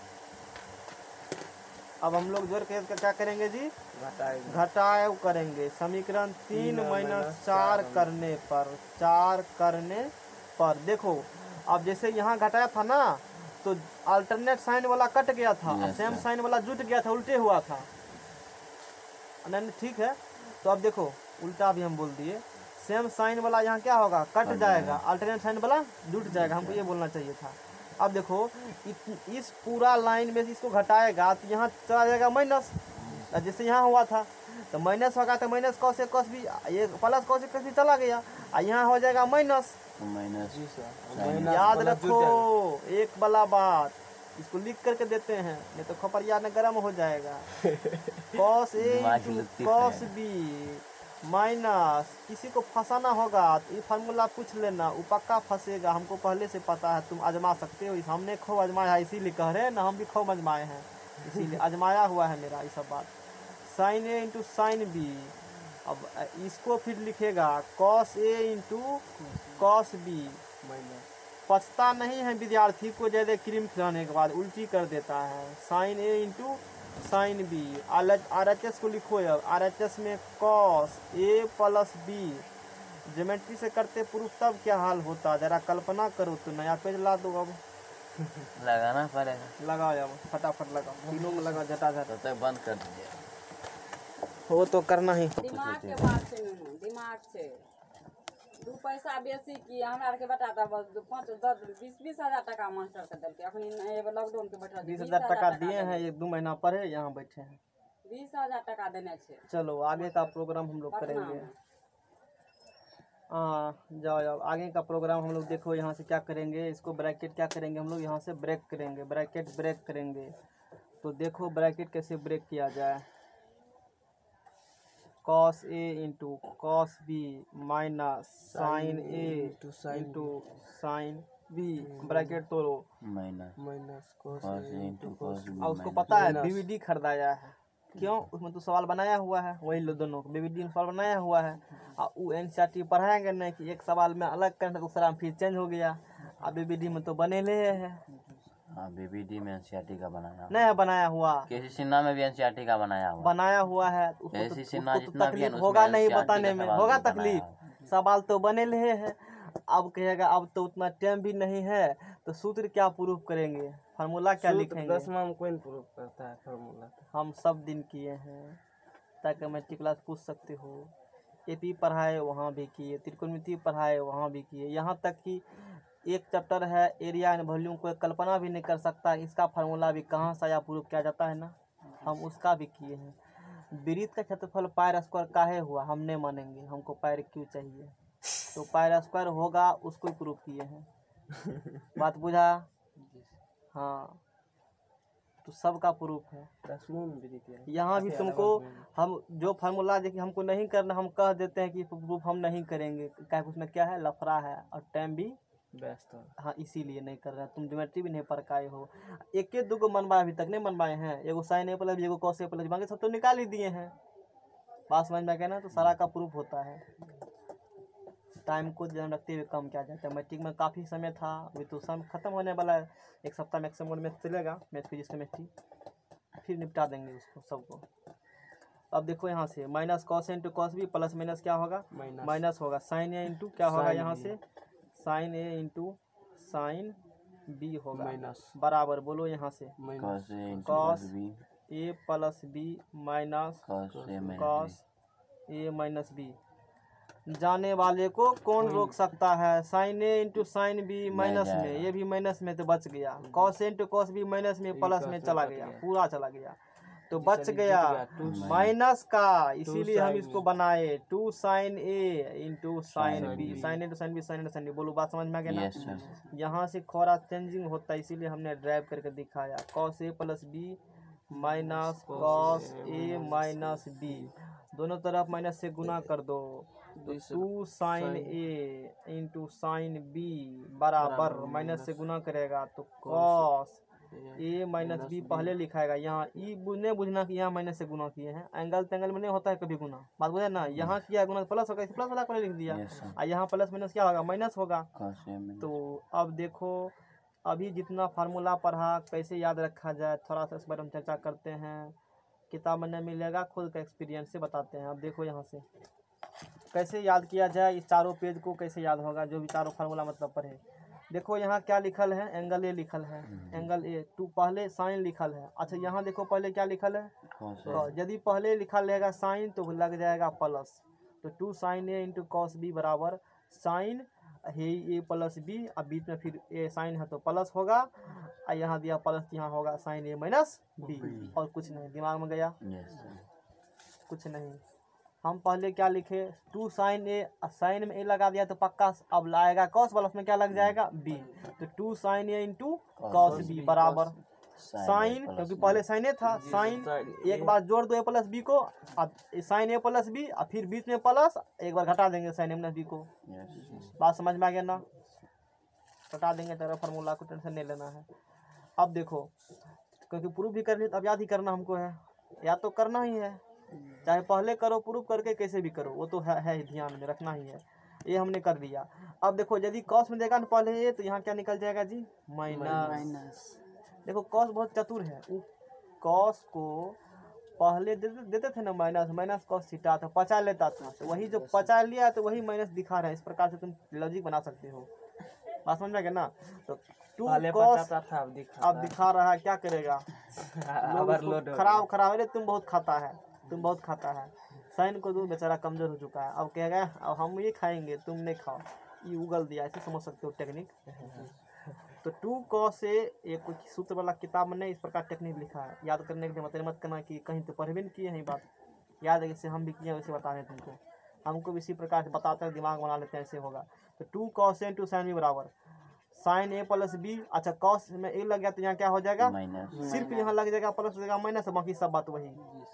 अब हम लोग जोड़ के क्या करेंगे जी, घटाएंगे। घटाए करेंगे। समीकरण तीन माइनस चार करने पर, चार करने पर देखो, अब जैसे यहाँ घटाया था ना, तो अल्टरनेट साइन वाला कट गया था, Yes, सेम sir. साइन वाला जुट गया था, उल्टे हुआ था। नहीं ठीक है, तो अब देखो उल्टा भी हम बोल दिए, सेम साइन वाला यहाँ क्या होगा, कट कट जाएगा, जाएगा। अल्टरनेट साइन वाला जुट जाएगा, हमको ये बोलना चाहिए था। अब देखो इत, इस पूरा लाइन में से इसको घटाएगा तो यहाँ चला जाएगा माइनस, जैसे यहाँ हुआ था तो माइनस होगा, तो minus cos A cos B, ये plus cos A cos B चला गया, और यहाँ हो जाएगा माइनस। तो माइनस जी सर। साइन माइनस याद प्लस जुड़ रखो एक वाला बात, इसको लिख करके देते हैं, नहीं तो खपरिया में गर्म हो जाएगा। कॉस ए दिमाग इंटू लुत्ती कॉस है। बी माइनस, किसी को फंसाना होगा तो ये फार्मूला पूछ लेना, वो पक्का फंसेगा, हमको पहले से पता है, तुम आजमा सकते हो। हमने खूब आजमाया है, इसीलिए कह रहे हैं ना, हम भी खूब आजमाए हैं, इसीलिए आजमाया हुआ है मेरा ये सब बात। Sine A into sine B, अब इसको फिर लिखेगा cos A into cos B. Minus पछता नहीं है विद्यार्थी को, ज़्यादा क्रीम खिलाने के बाद उल्टी कर देता है। Sine A into sine B, R H S को लिखो, अब आर एच एस में cos A plus B. Geometry से करते प्रूफ तब क्या हाल होता, जरा कल्पना करो, तो नया पेज ला दो, अब लगाना पड़ेगा, लगाओ, अब फटाफट लगाओ, तीनों में लगाओ झटाझट, तब तक बंद कर दीजिए। वो तो करना ही। दिमाग के बात छै नुनू, दिमाग छै। दू पैसा बेसी की हमरा आर के बेटा तऽ बस दू पाँच दस बीस बीस हजार टका मास्टर के देलकै, अखनी एगो लॉकडाउन के बैठल बीस हजार टका दिए हैं, एक दो महीना पढ़े यहाँ बैठे हैं। बीस हजार टका देने छै चलो आगे का प्रोग्राम हम लोग पटना करेंगे। में। हाँ जाओ जाओ, आगे का प्रोग्राम हम लोग देखो, यहाँ से क्या करेंगे, इसको ब्रैकेट क्या करेंगे हम लोग, यहाँ से ब्रेक करेंगे, ब्रैकेट ब्रेक करेंगे। तो देखो ब्रैकेट कैसे ब्रेक किया जाए, cos A into cos B minus sine A into sine into sine B, bracket तोड़ो, minus minus cos cos A into cos B और उसको माइनस पता है माइनस। बीवीडी खरीदाया है, क्यों, उसमें तो सवाल बनाया हुआ है, वही लो दोनों बीवीडी में सवाल बनाया हुआ है। और वो एनसीईआरटी पढ़ाएंगे नहीं कि एक सवाल में अलग करना, दूसरा में फिर चेंज हो गया, और बीवीडी में तो बने ले है, हाँ बीबीडी में एनसीईआरटी का बनाया, नहीं है बनाया हुआ, केसी सिन्हा में भी एनसीईआरटी का बनाया हुआ। बनाया हुआ है, उसको तो, केसी सिन्हा उसको तो जितना भी है तकलीफ ना, होगा उसमें नहीं एनसीईआरटी बताने का में, सवाल होगा भी बनाया तकलीफ, हुआ। सवाल तो बने ले है। अब कहेगा अब तो उतना टाइम भी नहीं है, तो सूत्र क्या प्रूफ करेंगे, फार्मूला क्या लिखेंगे, दसवा में कोई प्रूफ करता है फार्मूला। हम सब दिन किए हैं, ताकि मैट्रिक क्लास पूछ सकते हो। एपी पढ़ाए वहाँ भी किए, त्रिकोणमिति पढ़ाए वहाँ भी किए, यहाँ तक कि एक चैप्टर है एरिया एंड वॉल्यूम, कोई कल्पना भी नहीं कर सकता इसका फार्मूला भी कहाँ से आया प्रूव किया जाता है ना, हम उसका भी किए हैं। वृत्त का क्षेत्रफल पायर स्क्वायर काहे हुआ हम नहीं मानेंगे, हमको पायर क्यों चाहिए, तो पायर स्क्वायर होगा उसको प्रूव किए हैं। बात बुझा? हाँ, तो सबका प्रूफ है। प्रश्नों में भी दिखे हैं। यहाँ भी ऐसे तुमको अलग अलग हम जो फार्मूला देखिए हमको नहीं करना, हम कह देते हैं कि प्रूफ हम नहीं करेंगे, क्या उसमें क्या है, लफड़ा है और टाइम भी, व्यस्त हो। हाँ इसीलिए नहीं कर रहे हैं। तुम ज्योमेट्री भी नहीं पढ़ के आए हो, एक एक दो को मनवाए अभी तक नहीं मनवाए हैं, एगो साइन ए प्लस एगो कॉस ए प्लस, बाकी सब तो निकाल ही दिए हैं। बात समझ में आ गया ना, तो सारा का प्रूफ होता है। टाइम को ध्यान रखते हुए कम किया जाता है। मैट्रिक में काफ़ी समय था, अभी तो समय खत्म होने वाला है, एक सप्ताह मैक्सिमम में चलेगा मैथ फिजिक्स केमिस्ट्री, फिर निपटा देंगे उसको सबको। अब देखो यहाँ से minus cos into cos B plus minus क्या होगा, माइनस माइनस होगा साइन ए इंटू क्या होगा Sin यहाँ B। से, sine A into sine B होगा माइनस बराबर, बोलो यहाँ से minus cos A into cos cos B A plus B minus cos A minus cos A minus B. जाने वाले को कौन रोक सकता है, sine A into sine B minus में, जाएगा। ये भी माइनस में तो बच गया, cos A into cos B minus में प्लस में cos चला में गया, कट गया। पूरा चला गया, तो इसे बच जीत गया गया, two माइनस का, इसीलिए हम sin इसको A। बनाए two sine A into sine Sin B, B। Sine into sine B sine into sine B. बोलो बात समझ में आ गया ना, yes sir यहाँ से थोड़ा चेंजिंग होता है इसीलिए हमने ड्राइव करके दिखाया, cos A plus B minus cos A minus B, दोनों तरफ माइनस से गुना कर दो, तो two sine A into sine B बराबर माइनस से गुना करेगा तो कॉस ए माइनस बी पहले लिखाएगा, यहाँ ई बुझने बुझना कि यहाँ माइनस से गुना किए हैं, एंगल तेंगल में नहीं होता है कभी गुना, बात बुझे ना, यहाँ किया है गुना प्लस होगा, प्लस वाला पहले लिख दिया, yes sir और यहाँ प्लस माइनस क्या होगा, माइनस होगा। cos A minus तो अब देखो अभी जितना फार्मूला पढ़ा कैसे याद रखा जाए, थोड़ा सा इस बारे में चर्चा करते हैं, किताब में नहीं मिलेगा, खुद का एक्सपीरियंस से बताते हैं। अब देखो यहाँ से कैसे याद किया जाए, इस चारों पेज को कैसे याद होगा, जो भी चारों फार्मूला मतलब पढ़े। देखो यहाँ क्या लिखल है, एंगल ए लिखल है, एंगल ए टू पहले साइन लिखल है, अच्छा यहाँ देखो पहले क्या लिखल है, cos A तो यदि पहले लिखा रहेगा साइन तो लग जाएगा प्लस, तो two sine A into cos B बराबर साइन है ए प्लस बी, अब बीच में फिर ए साइन है तो प्लस होगा, और यहाँ दिया प्लस, यहाँ होगा साइन ए माइनस बी, और कुछ नहीं, दिमाग में गया yes sir कुछ नहीं। हम पहले क्या लिखे, टू साइन ए, साइन में ए लगा दिया तो पक्का अब लाएगा कॉस वाला, उसमें क्या लग जाएगा बी, तो two sine A into cos B बराबर साइन, plus क्योंकि B। पहले साइन ए था, साइन sin एक बार जोड़ दो ए प्लस बी को, अब साइन ए प्लस बी, और फिर बीच में प्लस, एक बार घटा देंगे साइन ए माइनस बी को। yes sir बात समझ में आ गया ना, घटा देंगे, तेरा फार्मूला को टेंशन नहीं लेना है। अब देखो क्योंकि प्रूफ भी करनी तो अब याद ही करना हमको है, याद तो करना ही है, चाहे पहले करो प्रूफ करके कैसे भी करो, वो तो है, है ध्यान में रखना ही है। ये हमने कर दिया। अब देखो यदि कॉस में देगा ना पहले ये, तो यहाँ क्या निकल जाएगा जी, माइनस। देखो कॉस बहुत चतुर है, वो कॉस को पहले देते देते थे ना माइनस, माइनस कॉस थीटा था, पचा लेता था, तो वही जो पचा लिया तो वही माइनस दिखा रहा है। इस प्रकार से तुम लॉजिक बना सकते हो, बात समझ में आ गया ना। तो टू पहले कॉस पचाता था, अब दिखा अब दिखा रहा है, क्या करेगा, लोग ओवरलोड उसको हो खराब खराब, अरे तुम बहुत खाता है, तुम बहुत खाता है, साइन को दो बेचारा कमजोर हो चुका है, अब कहेगा अब हम ये खाएंगे तुम नहीं खाओ, ये उगल दिया, ऐसे समझ सकते हो टेक्निक। तो टू कॉस से एक कुछ सूत्र वाला किताब में नहीं इस प्रकार टेक्निक लिखा है, याद करने के लिए मतलब मत करना कि कहीं तो पढ़ भी नहीं किए हैं, ये बात याद है, जैसे हम भी किए हैं वैसे बता रहे हैं तुमको, हमको भी इसी प्रकार से बताते हैं, दिमाग बना लेते हैं, ऐसे होगा। तो two cos A two sine B बराबर साइन ए प्लस बी, अच्छा कॉस में ए लग गया तो यहाँ क्या हो जाएगा, माइनस सिर्फ यहाँ लग जाएगा प्लस हो जाएगा माइनस, बाकी सब बात वही।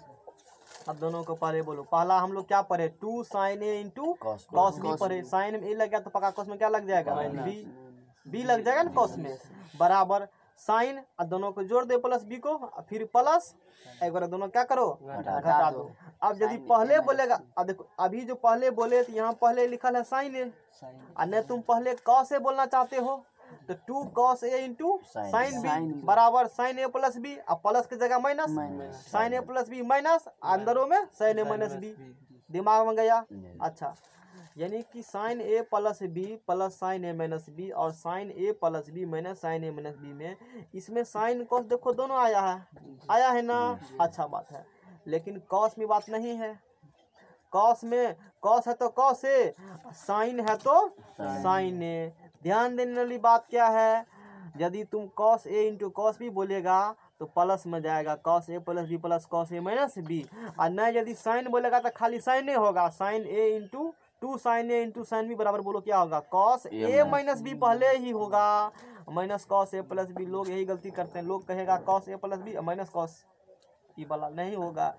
अब दोनों को पहले बोलो, पहला हम लोग क्या पढ़े, two sine A into cos B cos B पढ़े, साइन में ए लग गया तो पक्का कॉस में क्या लग जाएगा, बी, बी लग जाएगा ना कॉस में, बराबर साइन, और दोनों को जोड़ दे प्लस बी को, फिर प्लस, एक बार दोनों क्या करो घटा दो। अब यदि पहले बोलेगा, अब देखो अभी जो पहले बोले तो यहाँ पहले लिखल है साइन ए, और नहीं तुम पहले कॉस ए बोलना चाहते हो तो two cos A into sine B बराबर साइन ए प्लस बी, अब प्लस की जगह minus, sine A plus B minus, अंदरों में साइन ए माइनस बी, दिमाग में गया। अच्छा यानी कि sine A plus B plus sine A minus B और sine A plus B minus sine A minus B में, इसमें साइन कॉस देखो दोनों आया है, आया है ना, अच्छा बात है। लेकिन कॉस में बात नहीं है, कॉस में कॉस है तो कॉस ए, साइन है तो साइन ए, ध्यान देने वाली बात क्या है, यदि तुम cos A into cos B बोलेगा तो प्लस में जाएगा, cos A plus B plus cos A minus B. और न यदि साइन बोलेगा तो खाली साइन ए होगा, sine A into two sine A into sine B बराबर बोलो क्या होगा, कॉस ए माइनस बी पहले ही होगा, minus cos A plus B. लोग यही गलती करते हैं, लोग कहेगा cos A plus B minus cos E वाला नहीं होगा।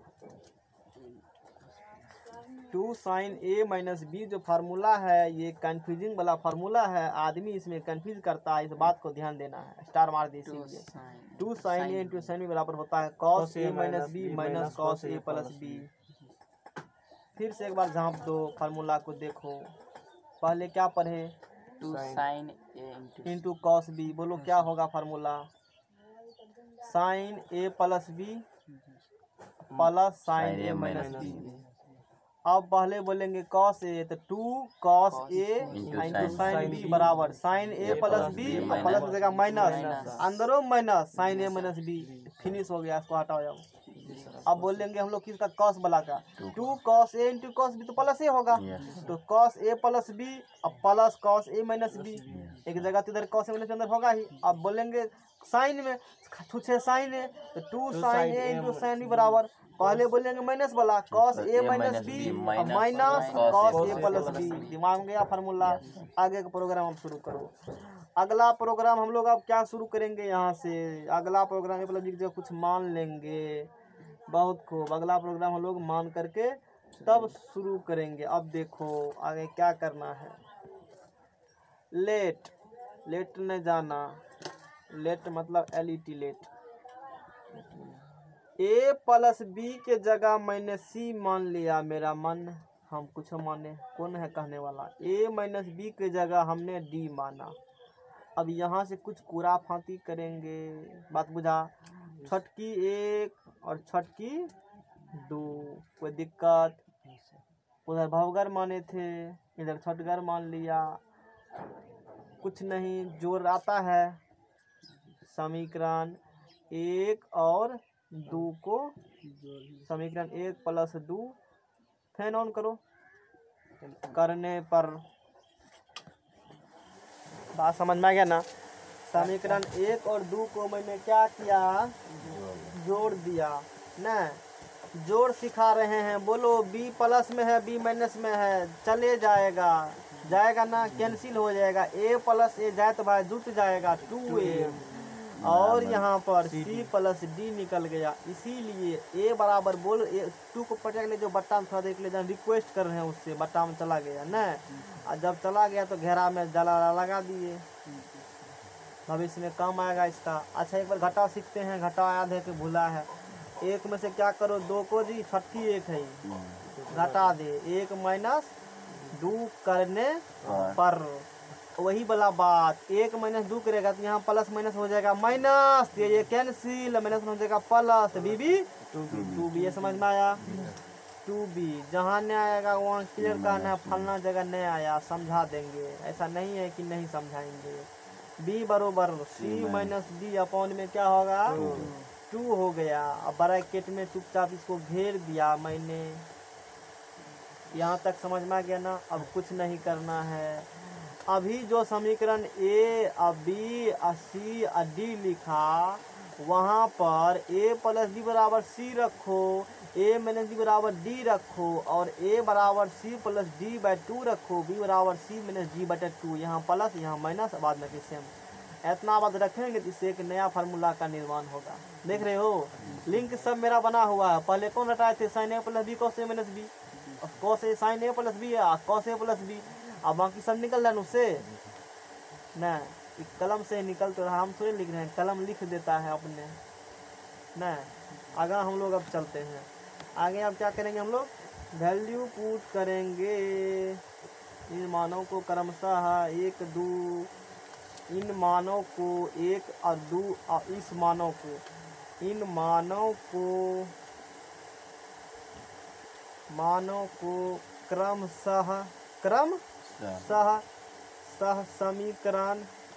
Two sine A minus B जो फार्मूला है ये कंफ्यूजिंग वाला फार्मूला है, आदमी इसमें कंफ्यूज करता है, इस बात को ध्यान देना है, स्टार मार दे इसीलिए। Two sine A into sine B बराबर होता है cos A minus B minus cos A plus B. फिर से एक बार झांप दो फार्मूला को, देखो पहले क्या पढ़े, two sine A into cos B, बोलो क्या होगा formula, sine A plus B plus sine A minus B. अब पहले बोलेंगे कॉस ए तो two cos A into sine B बराबर साइन ए प्लस बी और प्लस हो जाएगा माइनस, अंदरों minus sine A minus B, finish हो गया, इसको हटाओ जाओ। अब बोलेंगे हम लोग किसका, कॉस वाला का, two cos A into cos B तो प्लस ए होगा, तो कॉस ए प्लस बी और plus cos A minus B, एक जगह तो इधर कॉस ए माइनस अंदर होगा ही। अब बोलेंगे साइन में छुछे साइन है तो two sine A into sine B बराबर, पहले बोलेंगे माइनस वाला cos A minus B minus cos A plus B. दिमाग में गया फार्मूला, आगे का प्रोग्राम हम शुरू करो। अगला प्रोग्राम हम लोग अब क्या शुरू करेंगे, यहाँ से अगला प्रोग्राम ए प्लस बी की जगह कुछ मान लेंगे, बहुत खूब। अगला प्रोग्राम हम लोग मान करके तब शुरू करेंगे। अब देखो आगे क्या करना है, लेट लेट न जाना, लेट मतलब L E T let, A plus B के जगह मैंने सी मान लिया, मेरा मन हम कुछ माने, कौन है कहने वाला, ए माइनस बी के जगह हमने डी माना। अब यहाँ से कुछ कूड़ा फांती करेंगे, बात बुझा, छटकी एक और छटकी दो, कोई दिक्कत, उधर भवगर माने थे इधर छटगर मान लिया, कुछ नहीं, जोड़ आता है, समीकरण एक और दो को, समीकरण एक प्लस दो, फैन ऑन करो, करने पर बात समझ में आ गया ना। समीकरण एक और दो को मैंने क्या किया, जोड़ दिया ना, जोड़ सिखा रहे हैं, बोलो बी प्लस में है बी माइनस में है, चले जाएगा जाएगा ना, कैंसिल हो जाएगा, ए प्लस ए जाए तो भाई जुट जाएगा टू ए, और यहाँ पर सी प्लस डी निकल गया, इसीलिए ए बराबर बोल टू को पटक ले, जो बट्टा में थोड़ा देख ले, रिक्वेस्ट कर रहे हैं उससे, बट्टा में चला गया ना, और जब चला गया तो घेरा में जला लगा दिए, भविष्य में काम आएगा इसका। अच्छा एक बार घटा सीखते हैं, घटा याद है कि भूला है, एक में से क्या करो, दो को जी छठी एक है, घटा दे, एक माइनस दो करने पर, वही वाला बात, एक माइनस दो करेगा तो यहाँ प्लस माइनस हो जाएगा माइनस, ये कैंसिल, माइनस हो जाएगा plus, B B two B, ये समझ में आया, टू बी जहाँ नहीं आएगा वहाँ क्लियर करना है, फलना जगह नहीं आया समझा देंगे, ऐसा नहीं है कि नहीं समझाएंगे। बी बरोबर सी माइनस डी अपॉन में क्या होगा, टू हो गया। अब ब्रैकेट में चुपचाप इसको घेर दिया मैंने, यहाँ तक समझ में आ गया ना। अब कुछ नहीं करना है, अभी जो समीकरण ए और बी और सी और डी लिखा, वहाँ पर ए प्लस बी बराबर सी रखो, ए माइनस बी बराबर डी रखो, और ए बराबर C plus D by two रखो, बी बराबर सी माइनस डी बटे टू, यहाँ प्लस यहाँ माइनस, बाद में सेम, इतना बात रखेंगे जिससे एक नया फार्मूला का निर्माण होगा। देख रहे हो लिंक सब मेरा बना हुआ है, पहले कौन रटाए थे, sine A plus B cos A minus B, cos A sine A plus B cos A plus B, अब बाकी सब निकल रहा है उससे न, कलम से निकल तो रहा, हम थोड़े लिख रहे हैं, कलम लिख देता है अपने न। आगे हम लोग अब चलते हैं आगे, अब क्या करेंगे हम लोग, वैल्यू पुट करेंगे, इन मानों को क्रमशः एक दो, इन मानों को एक और दो, और इस मानों को, इन मानों को मानों को क्रमशः क्रम सह सह समीकरण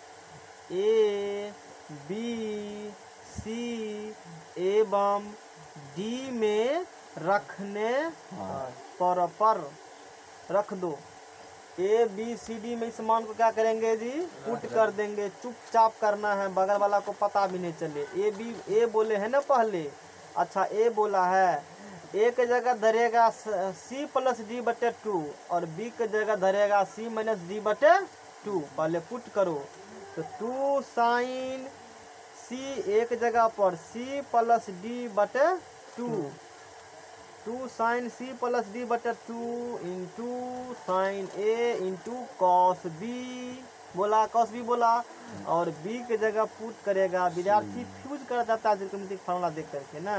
ए बी सी एवं डी में रखने पर पर रख दो, ए बी सी डी में इस मान को क्या करेंगे जी, पुट कर देंगे। चुपचाप करना है, बगल वाला को पता भी नहीं चले। ए बी ए बोले है ना पहले, अच्छा ए बोला है, ए के जगह धरेगा सी प्लस डी बटे टू और बी के जगह धरेगा सी माइनस डी बटे टू। पहले पुट करो तो टू साइन सी एक जगह पर सी प्लस डी बटे two, two sine C plus D बटे two into sine A into cos B, बोला कॉस बी बोला, और बी के जगह पुट करेगा। विद्यार्थी फ्यूज कर जाता है त्रिकोणमिति फार्मूला देख करके ना।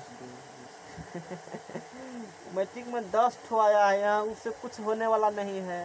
मैट्रिक में दस ठो आया है, यहाँ उससे कुछ होने वाला नहीं है।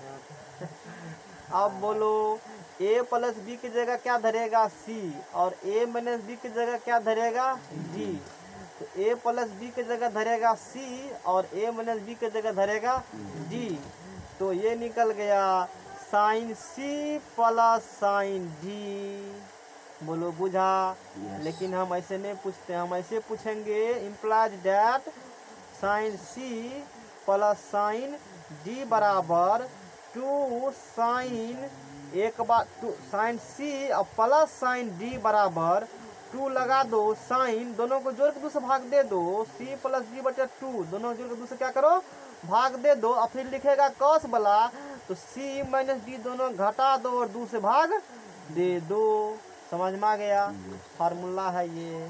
अब बोलो a प्लस बी की जगह क्या धरेगा c और a माइनस बी की जगह क्या धरेगा d। तो a प्लस बी की जगह धरेगा c और a माइनस बी की जगह धरेगा d। तो ये निकल गया sine c plus sine d। बोलो बुझा। Yes. लेकिन हम ऐसे नहीं पूछते, हम ऐसे पूछेंगे implies that sine c plus sine d बराबर टू साइन एक बार टू साइन सी और प्लस साइन डी बराबर टू लगा दो, साइन दोनों को जोड़ के दो से भाग दे दो, सी प्लस डी बटे टू दोनों जोड़ के दो से क्या करो भाग दे दो, और फिर लिखेगा कॉस वाला तो सी माइनस डी दोनों घटा दो और दो से भाग दे दो। समझ में आ गया, फार्मूला है ये।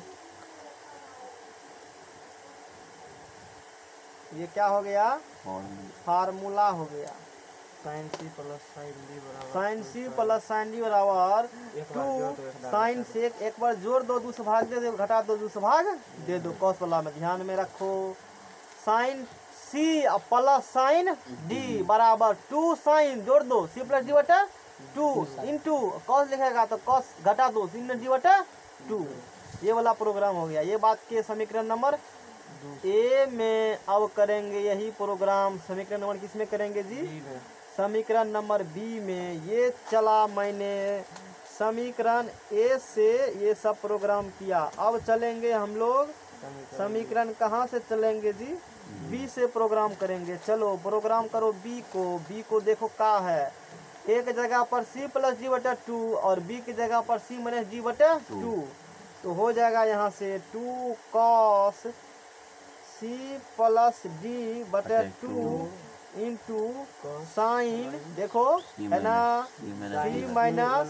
ये क्या हो गया, फार्मूला हो गया। Sine C plus sine D बराबर sine C plus sine D बराबर टू साइन से एक बार जोड़ दो, दो से भाग दे दो, घटा दो, दो से भाग दे दो। कॉस वाला में ध्यान में रखो, sine C plus sine D बराबर टू साइन जोड़ दो सी प्लस डी बटा टू इंटू कॉस लिखेगा तो कॉस घटा दो सी डी बटा टू। ये वाला प्रोग्राम हो गया। ये बात के समीकरण नंबर ए में अब करेंगे यही प्रोग्राम। समीकरण नंबर किस में करेंगे जी, समीकरण नंबर बी में। ये चला मैंने समीकरण ए से ये सब प्रोग्राम किया। अब चलेंगे हम लोग समीकरण कहाँ से चलेंगे जी, बी से प्रोग्राम करेंगे। चलो प्रोग्राम करो बी को। बी को देखो क्या है, एक जगह पर सी प्लस डी बटा टू और बी की जगह पर सी माइनस डी बटा टू। तो हो जाएगा यहाँ से two cos C plus D बटा टू इंटू साइन, देखो है ना, C minus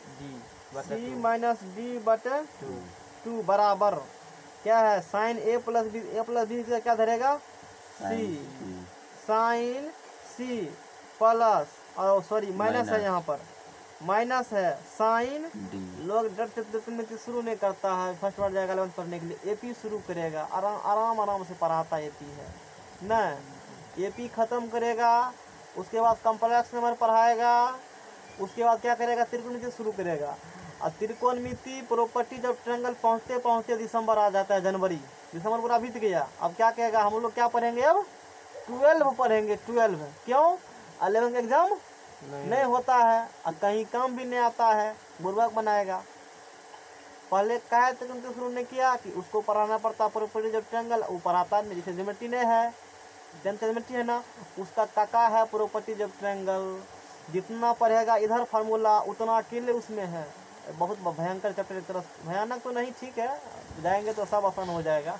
C minus D बटे टू बराबर क्या है, sine A plus B, A plus B से क्या धरेगा सी, साइन सी प्लस और सॉरी माइनस है, यहाँ पर माइनस है साइन। लोग डट में शुरू नहीं करता है, फर्स्ट बार जाएगा इलेवंथ पढ़ने के लिए एपी शुरू करेगा, आराम आराम आराम से पढ़ाता एपी है ना। एपी खत्म करेगा, उसके बाद कॉम्प्लेक्स नंबर पढ़ाएगा, उसके बाद क्या करेगा त्रिकोणमिति शुरू करेगा। और त्रिकोणमिति प्रॉपर्टी जब ट्रायंगल पहुंचते पहुंचते दिसंबर आ जाता है, जनवरी दिसंबर पूरा बीत गया। अब क्या कहेगा, हम लोग क्या पढ़ेंगे, अब ट्वेल्व पढ़ेंगे। ट्वेल्व क्यों, अलेवन एग्जाम नहीं, नहीं होता है और कहीं काम भी नहीं आता है, बुर्बक बनाएगा। पहले कहे त्रिकोणमिति शुरू नहीं किया कि उसको पढ़ाना पड़ता प्रॉपर्टी जब ट्रायंगल, वो पढ़ाता नहीं। जैसे ज्योमेट्री नहीं है, ज्योमेट्री है ना, उसका काका है प्रॉपर्टी जब ट्रायंगल। जितना पढ़ेगा इधर फार्मूला उतना अकेले उसमें है। बहुत भयंकर चैप्टर, एक तरह भयानक तो नहीं, ठीक है, जाएंगे तो सब आसान हो जाएगा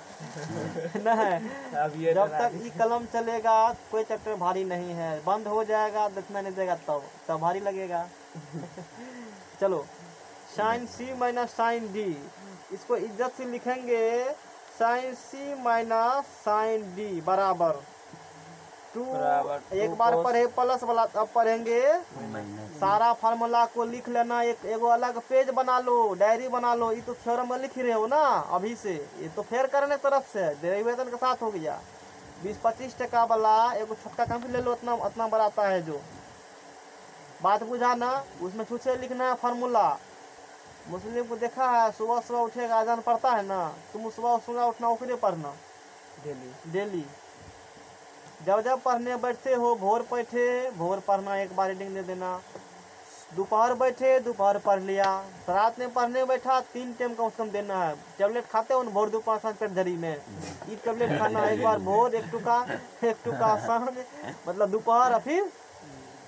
नहीं, जब तक ये कलम चलेगा कोई चैप्टर भारी नहीं है। बंद हो जाएगा, देखना नहीं देगा तब तब भारी लगेगा चलो, sine C minus sine D, इसको इज्जत से लिखेंगे sine C minus sine D बराबर टू। एक बार पढ़े प्लस वाला, अब पढ़ेंगे सारा फार्मूला को लिख लेना। एक एगो अलग पेज बना लो, डायरी बना लो। ये तो थ्योरम में लिख रहे हो ना अभी से, ये तो फेर करने तरफ से डेरिवेशन के साथ हो गया। बीस पच्चीस टका वाला एगो छोटा कॉपी ले लो, उतना उतना बड़ा आता है जो बात बुझाना। उसमें छूछे लिखना है फार्मूला। मुस्लिम को देखा है, सुबह सुबह उठेगा, अजान पढ़ता है ना, तुम सुबह सुबह उठना उखरे पढ़ना डेली डेली। जब जब पढ़ने बैठते हो, भोर बैठे भोर पढ़ना, एक बार रीडिंग दे देना। दोपहर बैठे दोपहर पढ़ लिया। रात में पढ़ने बैठा, तीन टाइम कम से कम देना है। टेबलेट खाते हो ना, भोर दोपहर सांझ पेट धरी में, ये टेबलेट खाना एक बार भोर, एक टुका एक टुका सांझ, मतलब दोपहर और फिर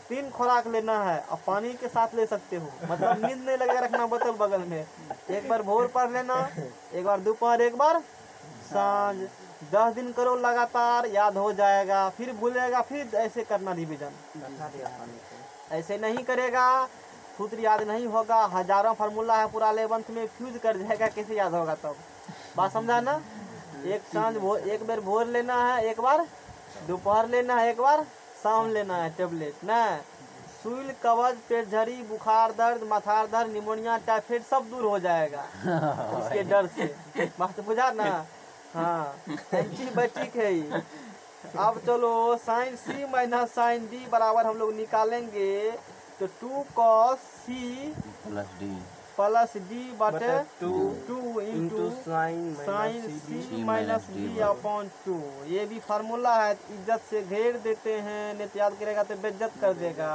तीन खुराक लेना है और पानी के साथ ले सकते हो, मतलब नींद नहीं लगेगा, रखना बोतल बगल में। एक बार भोर पर लेना, एक बार दोपहर, एक बार सांझ। दस दिन करो लगातार, याद हो जाएगा, फिर भूलेगा, फिर ऐसे करना रिविजन। ऐसे नहीं करेगा सूत्र याद नहीं होगा, हजारों फार्मूला है पूरा इलेवंथ में, फ्यूज कर जाएगा, कैसे याद होगा तब? बात समझा ना? एक सांझ भोर, एक बार भोर लेना है, एक बार दोपहर लेना है, एक बार शाम लेना है टेबलेट ना। सुई, कवच, पेट झड़ी, बुखार दर्द, माथा दर्द, निमोनिया, टाइफाइड सब दूर हो जाएगा इसके डर से। बात बुझा ना? हाँ, एंटीबायोटिक है ये। अब चलो sine C minus sine D बराबर हम लोग निकालेंगे, तो two cos C plus D plus D बटे two two into into sine sine minus C C minus D upon two. ये भी फार्मूला है, इज्जत से घेर देते हैं, नहीं तो याद करेगा तो बेइज्जत कर देगा।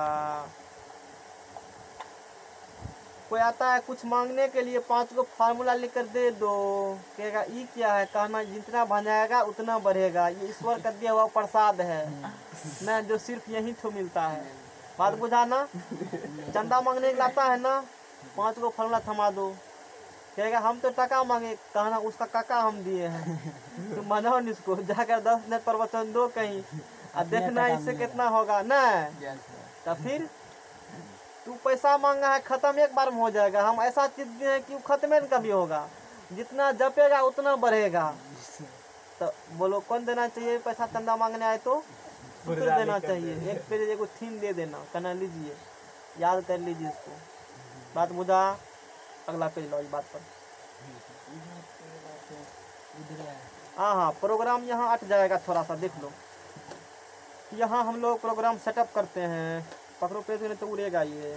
कोई आता है कुछ मांगने के लिए, पांच को फार्मूला लिख कर दे दो, कहेगा ई क्या है, कहना जितना बनाएगा उतना बढ़ेगा, ये ईश्वर का दिया हुआ प्रसाद है ना, जो सिर्फ यही तो मिलता है। बात बुझाना? चंदा मांगने के लाता है ना, पांच को फार्मूला थमा दो, कहेगा हम तो टका मांगे, कहना उसका काका हम दिए हैं, तुम बनाओ इसको, जाकर दस मिनट प्रवचन दो कहीं, और देखना इससे कितना होगा ना। तो फिर तू पैसा मांगा है, खत्म एक बार में हो जाएगा, हम ऐसा चीज दिए हैं कि खत्म कभी होगा, जितना जपेगा उतना बढ़ेगा। तो बोलो कौन देना चाहिए पैसा? चंदा मांगने आए तो सूत्र देना चाहिए, एक पेज एगो थीम दे देना, कहना लीजिए, याद कर लीजिए इसको। बात बुझा? अगला पेज लो इस बात पर। हाँ हाँ, प्रोग्राम यहाँ हट जाएगा, थोड़ा सा देख लो। यहाँ हम लोग प्रोग्राम सेटअप करते हैं, पकड़ो पेज में तो उड़ेगा ये।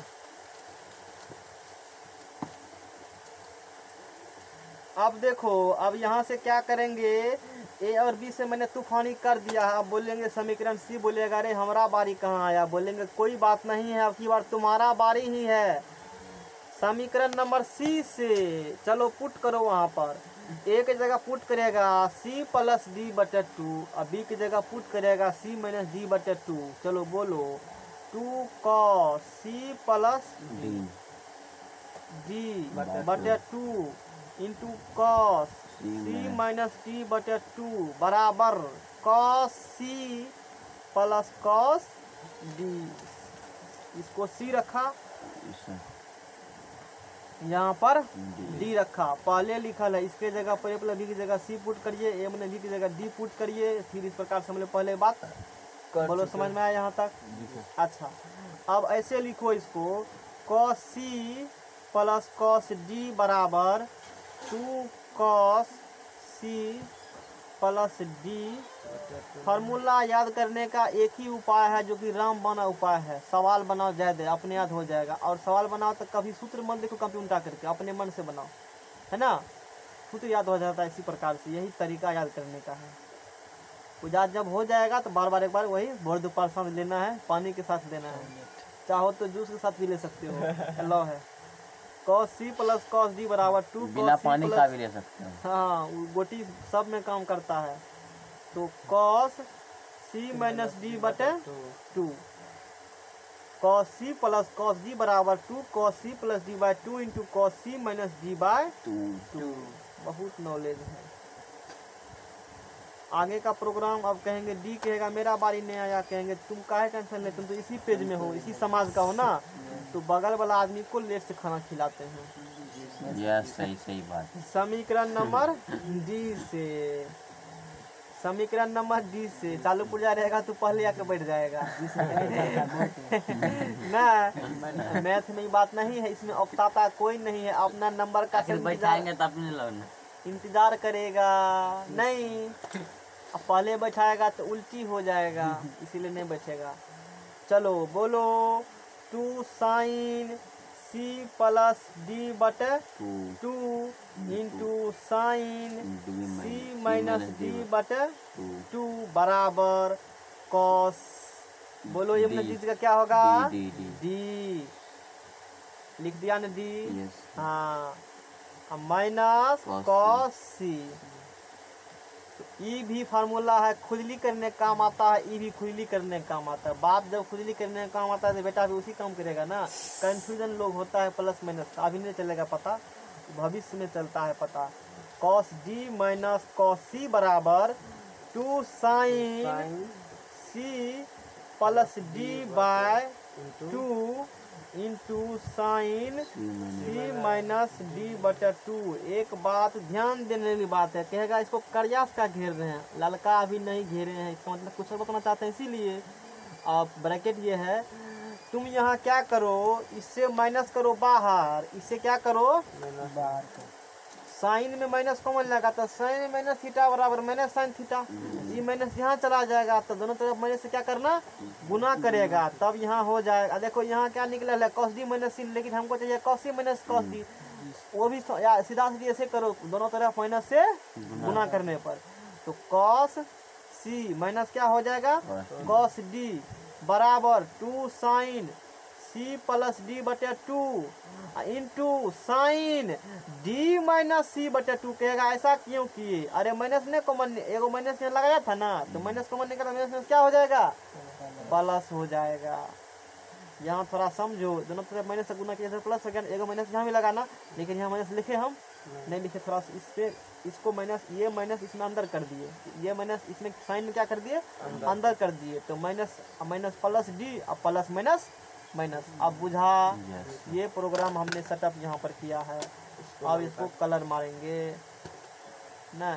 अब देखो, अब यहाँ से क्या करेंगे, ए और बी से मैंने तूफानी कर दिया है। अब बोलेंगे समीकरण सी, बोलेगा अरे हमारा बारी कहाँ आया, बोलेंगे कोई बात नहीं है, अब की बार तुम्हारा बारी ही है। समीकरण नंबर सी से चलो पुट करो, वहाँ पर ए की जगह पुट करेगा सी प्लस डी बटे टू, और बी की जगह पुट करेगा सी माइनस डी बटे टू। चलो बोलो, two cos C plus D D बटे two into cos C minus D बटे टू बराबर cos C plus cos D. इसको सी रखा, यहाँ पर डी रखा, पहले लिखल है, इसके जगह पर ए प्लस बी की जगह सी पुट करिए, ए माइनस बी की जगह डी पुट करिए। फिर इस प्रकार से हम लोग पहले बात बोलो, समझ में आया यहाँ तक? अच्छा, अब ऐसे लिखो इसको, cos C plus cos D बराबर two cos C plus D. Formula याद करने का एक ही उपाय है, जो कि राम बना उपाय है, सवाल बनाओ ज्यादा, अपने याद हो जाएगा। और सवाल बनाओ तो कभी सूत्र मत देखो कभी उल्टा करके, अपने मन से बनाओ, है ना, सूत्र याद हो जाता है इसी प्रकार से। यही तरीका याद करने का है। पूजा जब हो जाएगा तो बार बार एक बार वही भोर दोपहर शाम लेना है, पानी के साथ लेना है, चाहो तो जूस के साथ भी ले सकते हो। लो है cos C plus cos D बराबर टू, बिना पानी का भी ले सकते हो। हाँ, वो गोटी सब में काम करता है। तो कॉस सी माइनस डी बटे two, cos C plus cos D बराबर two cos C plus D by two into cos C minus D by two. बहुत नॉलेज है। आगे का प्रोग्राम अब कहेंगे डी कहेगा मेरा बारी नहीं आया, कहेंगे तुम काहे टेंशन ले, तुम तो इसी पेज में हो, इसी समाज का हो ना, तो बगल वाला आदमी को लेट से खाना खिलाते हैं। यस, सही सही बात। समीकरण नंबर डी से, समीकरण नंबर डी से चालू पुर्जा रहेगा तो पहले आके बैठ जाएगा ना। मैथ में बात नहीं है, इसमें औपताता कोई नहीं है, अपना नंबर का बैठाएंगे तो अपने लगना इंतजार करेगा नहीं, अब पहले बैठाएगा तो उल्टी हो जाएगा, इसीलिए नहीं बैठेगा। चलो बोलो, two sine C plus D बटे two into sine C minus D बटे टू बराबर कॉस, बोलो ये अपने चीज का क्या होगा? डी। लिख दिया ना डी? हाँ, माइनस कॉस सी। तो ई भी फार्मूला है, खुजली करने का काम आता है, ई भी खुजली करने का काम आता है। बाप जब खुजली करने का काम आता है तो बेटा भी उसी काम करेगा ना। कंफ्यूजन लोग होता है प्लस माइनस का, अभी नहीं चलेगा पता, भविष्य में चलता है पता। Cos D minus cos C बराबर two sine C plus D by two into sine C minus D बटा टू। एक बात ध्यान देने वाली बात है, कहेगा इसको करियास का घेर रहे हैं, ललका अभी नहीं घेरे हैं, इसका मतलब कुछ और बताना चाहते हैं इसीलिए। अब ब्रैकेट ये है, तुम यहाँ क्या करो, इससे माइनस करो बाहर, इससे क्या करो बाहर का साइन में माइनस कॉमन लगा तो साइन में माइनस थीटा बराबर माइनस साइन थीटा। ये माइनस यहाँ चला जाएगा तो दोनों तरफ माइनस से क्या करना, गुना करेगा, तब यहाँ हो जाएगा। देखो यहाँ क्या निकला है कॉस डी माइनस सी, लेकिन हमको चाहिए cos C minus cos D. वो भी या सीधा सीधी ऐसे करो, दोनों तरफ माइनस से गुना करने पर, तो कॉस सी माइनस क्या हो जाएगा कॉस डी बराबर two sine C plus D बटे two into sine D minus C बटे टू। कहेगा ऐसा क्यों किए, अरे माइनस ने कॉमन, एगो माइनस ने लगाया था ना, तो माइनस कॉमन निकला, माइनस क्या हो जाएगा प्लस हो जाएगा। यहाँ थोड़ा समझो, दोनों तरफ माइनस से गुना किया तो प्लस हो गया, एगो माइनस यहाँ भी लगाना, लेकिन यहाँ माइनस लिखे हम नहीं लिखे, थोड़ा सा इस पे इसको माइनस, ये माइनस इसमें अंदर कर दिए, ये माइनस इसमें साइन में क्या कर दिए अंदर कर दिए, तो माइनस माइनस प्लस डी और प्लस माइनस माइनस। अब बुझा, ये प्रोग्राम हमने सेटअप यहाँ पर किया है। अब इसको कलर मारेंगे ना,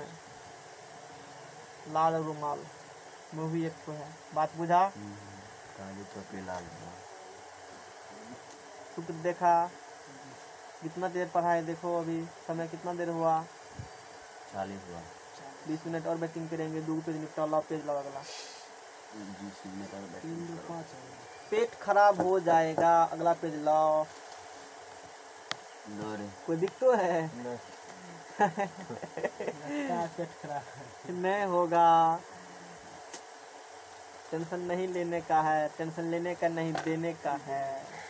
लाल रुमाल मूवी एक तो है, बात बुझा। काली टोपी लाल रुमाल। सूत्र देखा, कितना देर पढ़ा है देखो, अभी समय कितना देर हुआ, चालीस हुआ। बीस मिनट और बैटिंग करेंगे, दो पेज निपटा ला, पेज लगा अगला। बीस मिनट और बैठे। पेट खराब हो जाएगा, अगला पेज लाओ। दो रे। कोई दिख तो है पेट खराब नहीं होगा, टेंशन नहीं लेने का है, टेंशन लेने का नहीं देने का है।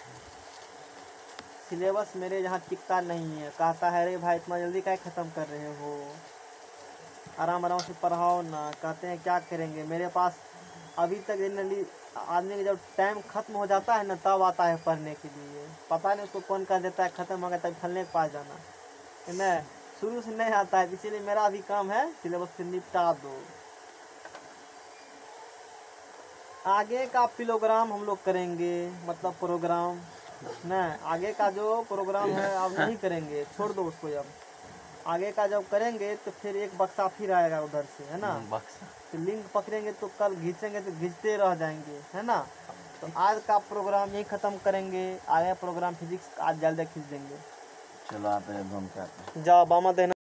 सिलेबस मेरे यहाँ टिकता नहीं है, कहता है अरे भाई इतना जल्दी क्या ख़त्म कर रहे हो, आराम आराम से पढ़ाओ ना। कहते हैं क्या करेंगे, मेरे पास अभी तक जनरली आदमी का जब टाइम खत्म हो जाता है ना तब आता है पढ़ने के लिए, पता नहीं उसको कौन कह देता है खत्म हो गया तब फलने के पास जाना, नहीं शुरू से नहीं आता है, इसीलिए मेरा भी काम है सिलेबस से निपटा दो। आगे का प्रोग्राम हम लोग करेंगे, मतलब प्रोग्राम ना, आगे का जो प्रोग्राम है अब नहीं करेंगे, छोड़ दो उसको। जब आगे का जब करेंगे तो फिर एक बक्सा फिर आएगा उधर से, है ना, बक्सा। तो लिंक पकड़ेंगे तो कल खींचेंगे तो खींचते रह जाएंगे, है ना। तो आज का प्रोग्राम यही ख़त्म करेंगे, आगे प्रोग्राम फिजिक्स आज जल्दी खींच देंगे। चलो आप घूम के आते हैं। जाओ बामा देना।